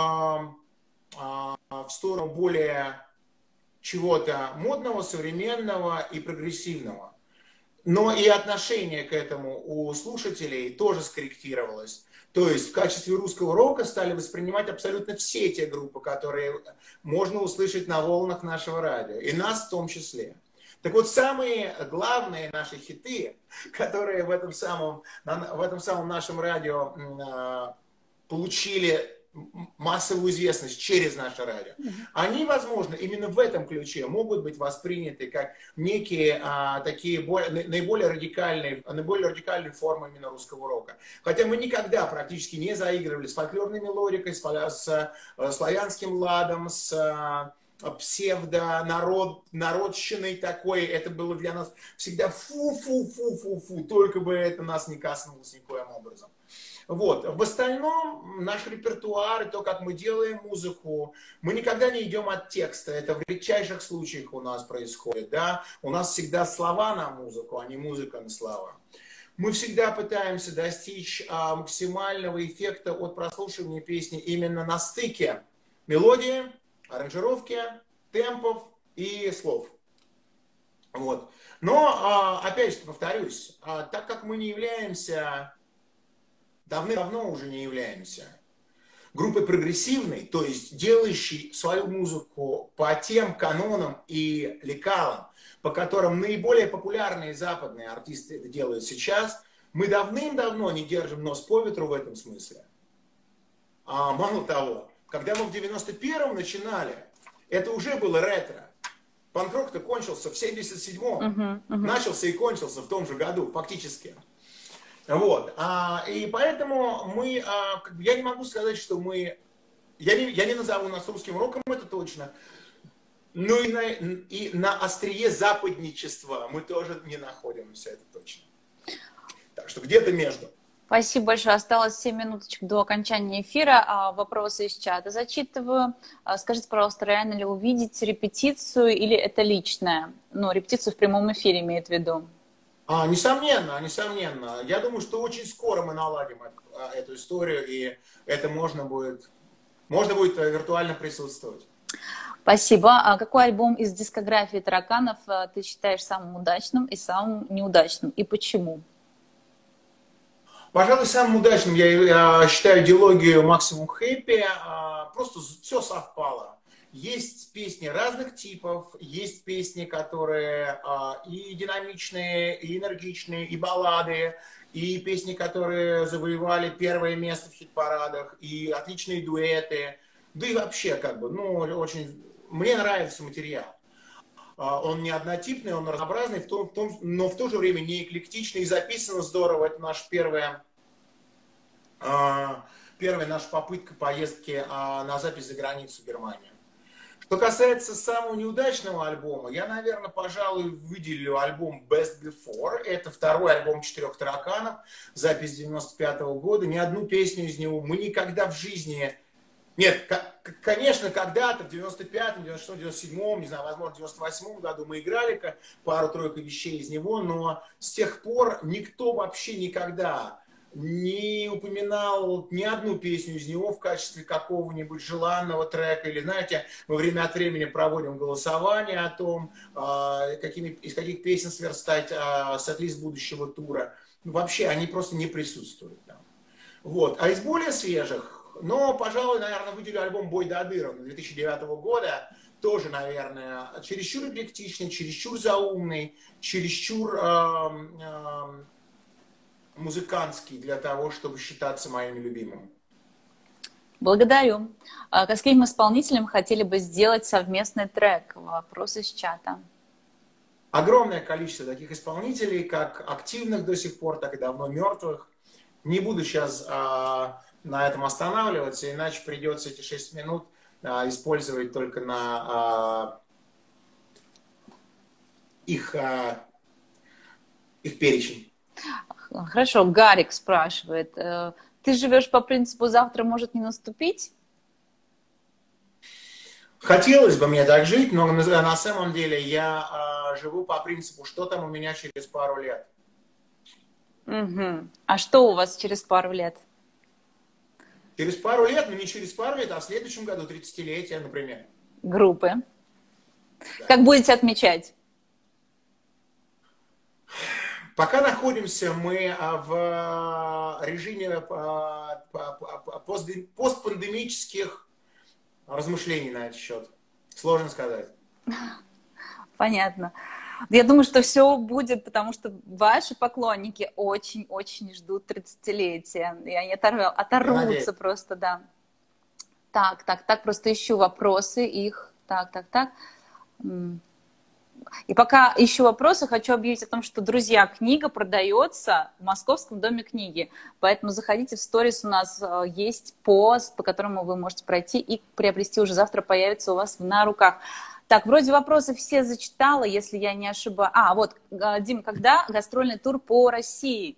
э, в сторону более чего-то модного, современного и прогрессивного. Но и отношение к этому у слушателей тоже скорректировалось. То есть в качестве русского рока стали воспринимать абсолютно все те группы, которые можно услышать на волнах нашего радио. И нас в том числе. Так вот, самые главные наши хиты, которые в этом самом, в этом самом нашем радио получили массовую известность через наше радио, они, возможно, именно в этом ключе могут быть восприняты как некие а, такие более, наиболее радикальные, наиболее радикальные формы именно русского рока. Хотя мы никогда практически не заигрывали с фольклорной мелодикой, с, с, с славянским ладом, с псевдо-народ, народщиной такой. Это было для нас всегда фу-фу-фу-фу-фу, только бы это нас не коснулось никоим образом. Вот. В остальном наш репертуар и то, как мы делаем музыку, мы никогда не идем от текста. Это в редчайших случаях у нас происходит. Да? У нас всегда слова на музыку, а не музыка на слова. Мы всегда пытаемся достичь а, максимального эффекта от прослушивания песни именно на стыке мелодии, аранжировки, темпов и слов. Вот. Но, а, опять же, повторюсь, а, так как мы не являемся... давным-давно уже не являемся группой прогрессивной, то есть делающей свою музыку по тем канонам и лекалам, по которым наиболее популярные западные артисты это делают сейчас, мы давным-давно не держим нос по ветру в этом смысле. А мало того, когда мы в девяносто первом начинали, это уже было ретро. Панк-рок-то кончился в семьдесят седьмом, uh-huh, uh-huh. начался и кончился в том же году, фактически. Вот. А, и поэтому мы, а, я не могу сказать, что мы, я не, я не назову нас русским роком, это точно, но и на, и на острие западничества мы тоже не находимся, это точно. Так что где-то между. Спасибо большое. Осталось семь минуточек до окончания эфира. Вопросы из чата зачитываю. Скажите, пожалуйста, реально ли увидеть репетицию или это личное? Ну, репетицию в прямом эфире имеет в виду. А, несомненно, несомненно. Я думаю, что очень скоро мы наладим эту, эту историю, и это можно будет, можно будет виртуально присутствовать. Спасибо. А какой альбом из дискографии «Тараканов» ты считаешь самым удачным и самым неудачным? И почему? Пожалуй, самым удачным я, я считаю дилогию «Максимум Хэппи». Просто все совпало. Есть песни разных типов, есть песни, которые а, и динамичные, и энергичные, и баллады, и песни, которые завоевали первое место в хит-парадах, и отличные дуэты. Да и вообще, как бы, ну, очень... Мне нравится материал. А, он не однотипный, он разнообразный, в том, в том, но в то же время не эклектичный, и записано здорово. Это наша первая, а, первая наша попытка поездки а, на запись за границу в Германию. Что касается самого неудачного альбома, я, наверное, пожалуй, выделю альбом Best Before. Это второй альбом «Четырех тараканов», запись девяносто пятого года. Ни одну песню из него мы никогда в жизни... Нет, конечно, когда-то в девяносто пятом, девяносто шестом, девяносто седьмом, не знаю, возможно, в девяносто восьмом году мы играли пару-тройку вещей из него, но с тех пор никто вообще никогда не упоминал ни одну песню из него в качестве какого-нибудь желанного трека. Или, знаете, мы время от времени проводим голосование о том, какими, из каких песен сверстать сет-лист будущего тура. Вообще, они просто не присутствуют там. Вот. А из более свежих, но, пожалуй, наверное, выделю альбом «Бой до дыр» две тысячи девятого года. Тоже, наверное, чересчур эклектичный, чересчур заумный, чересчур э, э, музыкантский для того, чтобы считаться моим любимым. Благодарю. А с каким исполнителем хотели бы сделать совместный трек? Вопрос из чата. Огромное количество таких исполнителей, как активных до сих пор, так и давно мертвых. Не буду сейчас а, на этом останавливаться, иначе придется эти шесть минут а, использовать только на а, их, а, их перечень. Хорошо, Гарик спрашивает. Ты живешь по принципу «завтра может не наступить»? Хотелось бы мне так жить, но на, на самом деле я а, живу по принципу, что там у меня через пару лет. Угу. А что у вас через пару лет? Через пару лет, ну не через пару лет, а в следующем году тридцатилетие, например. Группы. Да. Как будете отмечать? Пока находимся мы в режиме постпандемических размышлений на этот счет. Сложно сказать. Понятно. Я думаю, что все будет, потому что ваши поклонники очень-очень ждут тридцатилетия. И они оторв... оторвутся просто, да. Так, так, так, просто ищу вопросы их. Так, так, так. И пока ищу вопросы, хочу объявить о том, что, друзья, книга продается в Московском доме книги. Поэтому заходите в сторис, у нас есть пост, по которому вы можете пройти и приобрести. Уже завтра появится у вас на руках. Так, вроде вопросы все зачитала, если я не ошибаюсь. А, вот, Дим, когда гастрольный тур по России?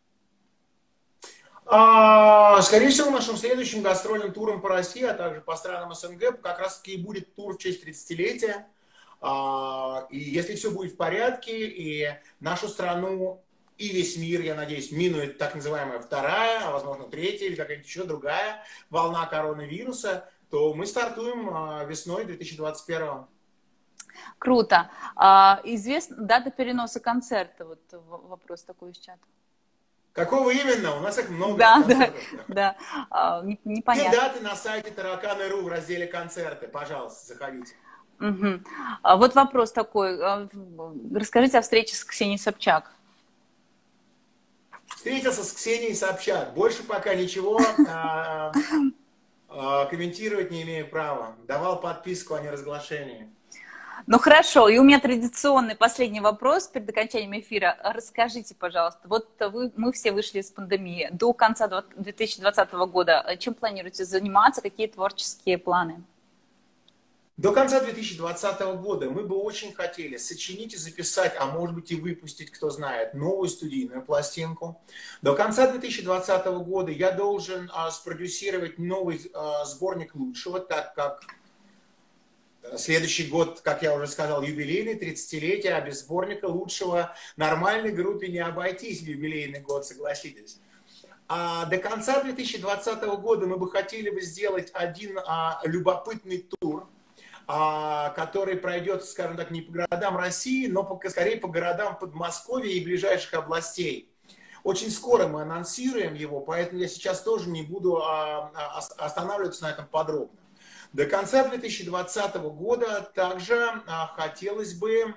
А, скорее всего, нашим следующим гастрольным туром по России, а также по странам СНГ, как раз таки и будет тур в честь тридцатилетия. А, и если все будет в порядке, и нашу страну и весь мир, я надеюсь, минует так называемая вторая, а возможно третья или какая-нибудь еще другая волна коронавируса, то мы стартуем весной две тысячи двадцать первого. Круто. А, известна дата переноса концерта? Вот вопрос такой из чата. Какого именно? У нас их много. Да, да, да. А, непонятно. Все даты на сайте тараканы точка ру в разделе «Концерты». Пожалуйста, заходите. Угу. А вот вопрос такой. Расскажите о встрече с Ксенией Собчак. Встретился с Ксенией Собчак. Больше пока ничего а, а, комментировать не имею права. Давал подписку о неразглашении. Ну хорошо, и у меня традиционный последний вопрос перед окончанием эфира. Расскажите, пожалуйста, вот вы, мы все вышли из пандемии. До конца две тысячи двадцатого года чем планируете заниматься? Какие творческие планы? До конца две тысячи двадцатого года мы бы очень хотели сочинить и записать, а может быть и выпустить, кто знает, новую студийную пластинку. До конца две тысячи двадцатого года я должен а, спродюсировать новый а, сборник лучшего, так как следующий год, как я уже сказал, юбилейный, тридцатилетие, а без сборника лучшего нормальной группе не обойтись в юбилейный год, согласитесь. А до конца две тысячи двадцатого года мы бы хотели бы сделать один а, любопытный тур, который пройдет, скажем так, не по городам России, но по, скорее по городам Подмосковья и ближайших областей. Очень скоро мы анонсируем его, поэтому я сейчас тоже не буду останавливаться на этом подробно. До конца две тысячи двадцатого года также хотелось бы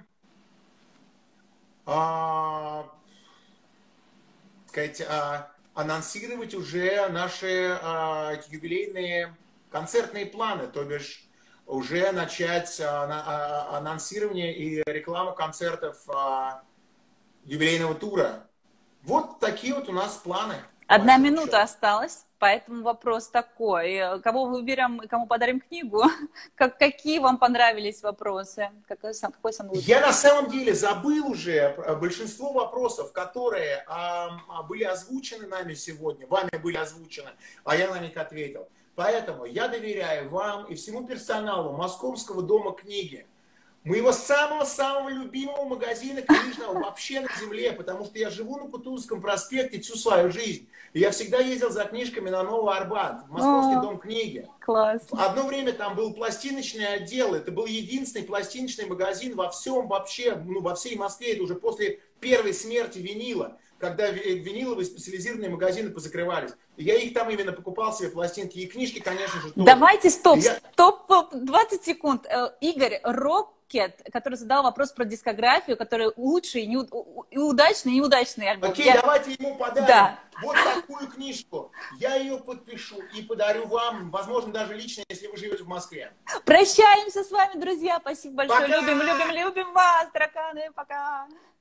сказать, анонсировать уже наши юбилейные концертные планы, то бишь уже начать анонсирование и рекламу концертов юбилейного тура. Вот такие вот у нас планы. Одна минута осталась, поэтому вопрос такой. Кого выберем и кому подарим книгу? Как, какие вам понравились вопросы? Какой, какой самый лучший? Я на самом деле забыл уже большинство вопросов, которые а, были озвучены нами сегодня, вами были озвучены, а я на них ответил. Поэтому я доверяю вам и всему персоналу Московского дома книги моего самого-самого любимого магазина книжного вообще на земле, потому что я живу на Кутузовском проспекте всю свою жизнь. И я всегда ездил за книжками на Новый Арбат, в Московский О, дом книги. классно. Одно время там был пластиночный отдел, это был единственный пластиночный магазин во всем вообще, ну, во всей Москве, это уже после первой смерти винила, когда виниловые специализированные магазины позакрывались. И я их там именно покупал себе пластинки, и книжки, конечно же, тоже. Давайте стоп, я... стоп, двадцать секунд. Игорь Рокет, который задал вопрос про дискографию, который лучший, не, и удачный, и неудачный альбом. Окей, я... давайте ему подарим да. вот такую книжку. Я ее подпишу и подарю вам, возможно, даже лично, если вы живете в Москве. Прощаемся с вами, друзья. Спасибо большое. Пока! Любим, любим, любим вас, тараканы. Пока.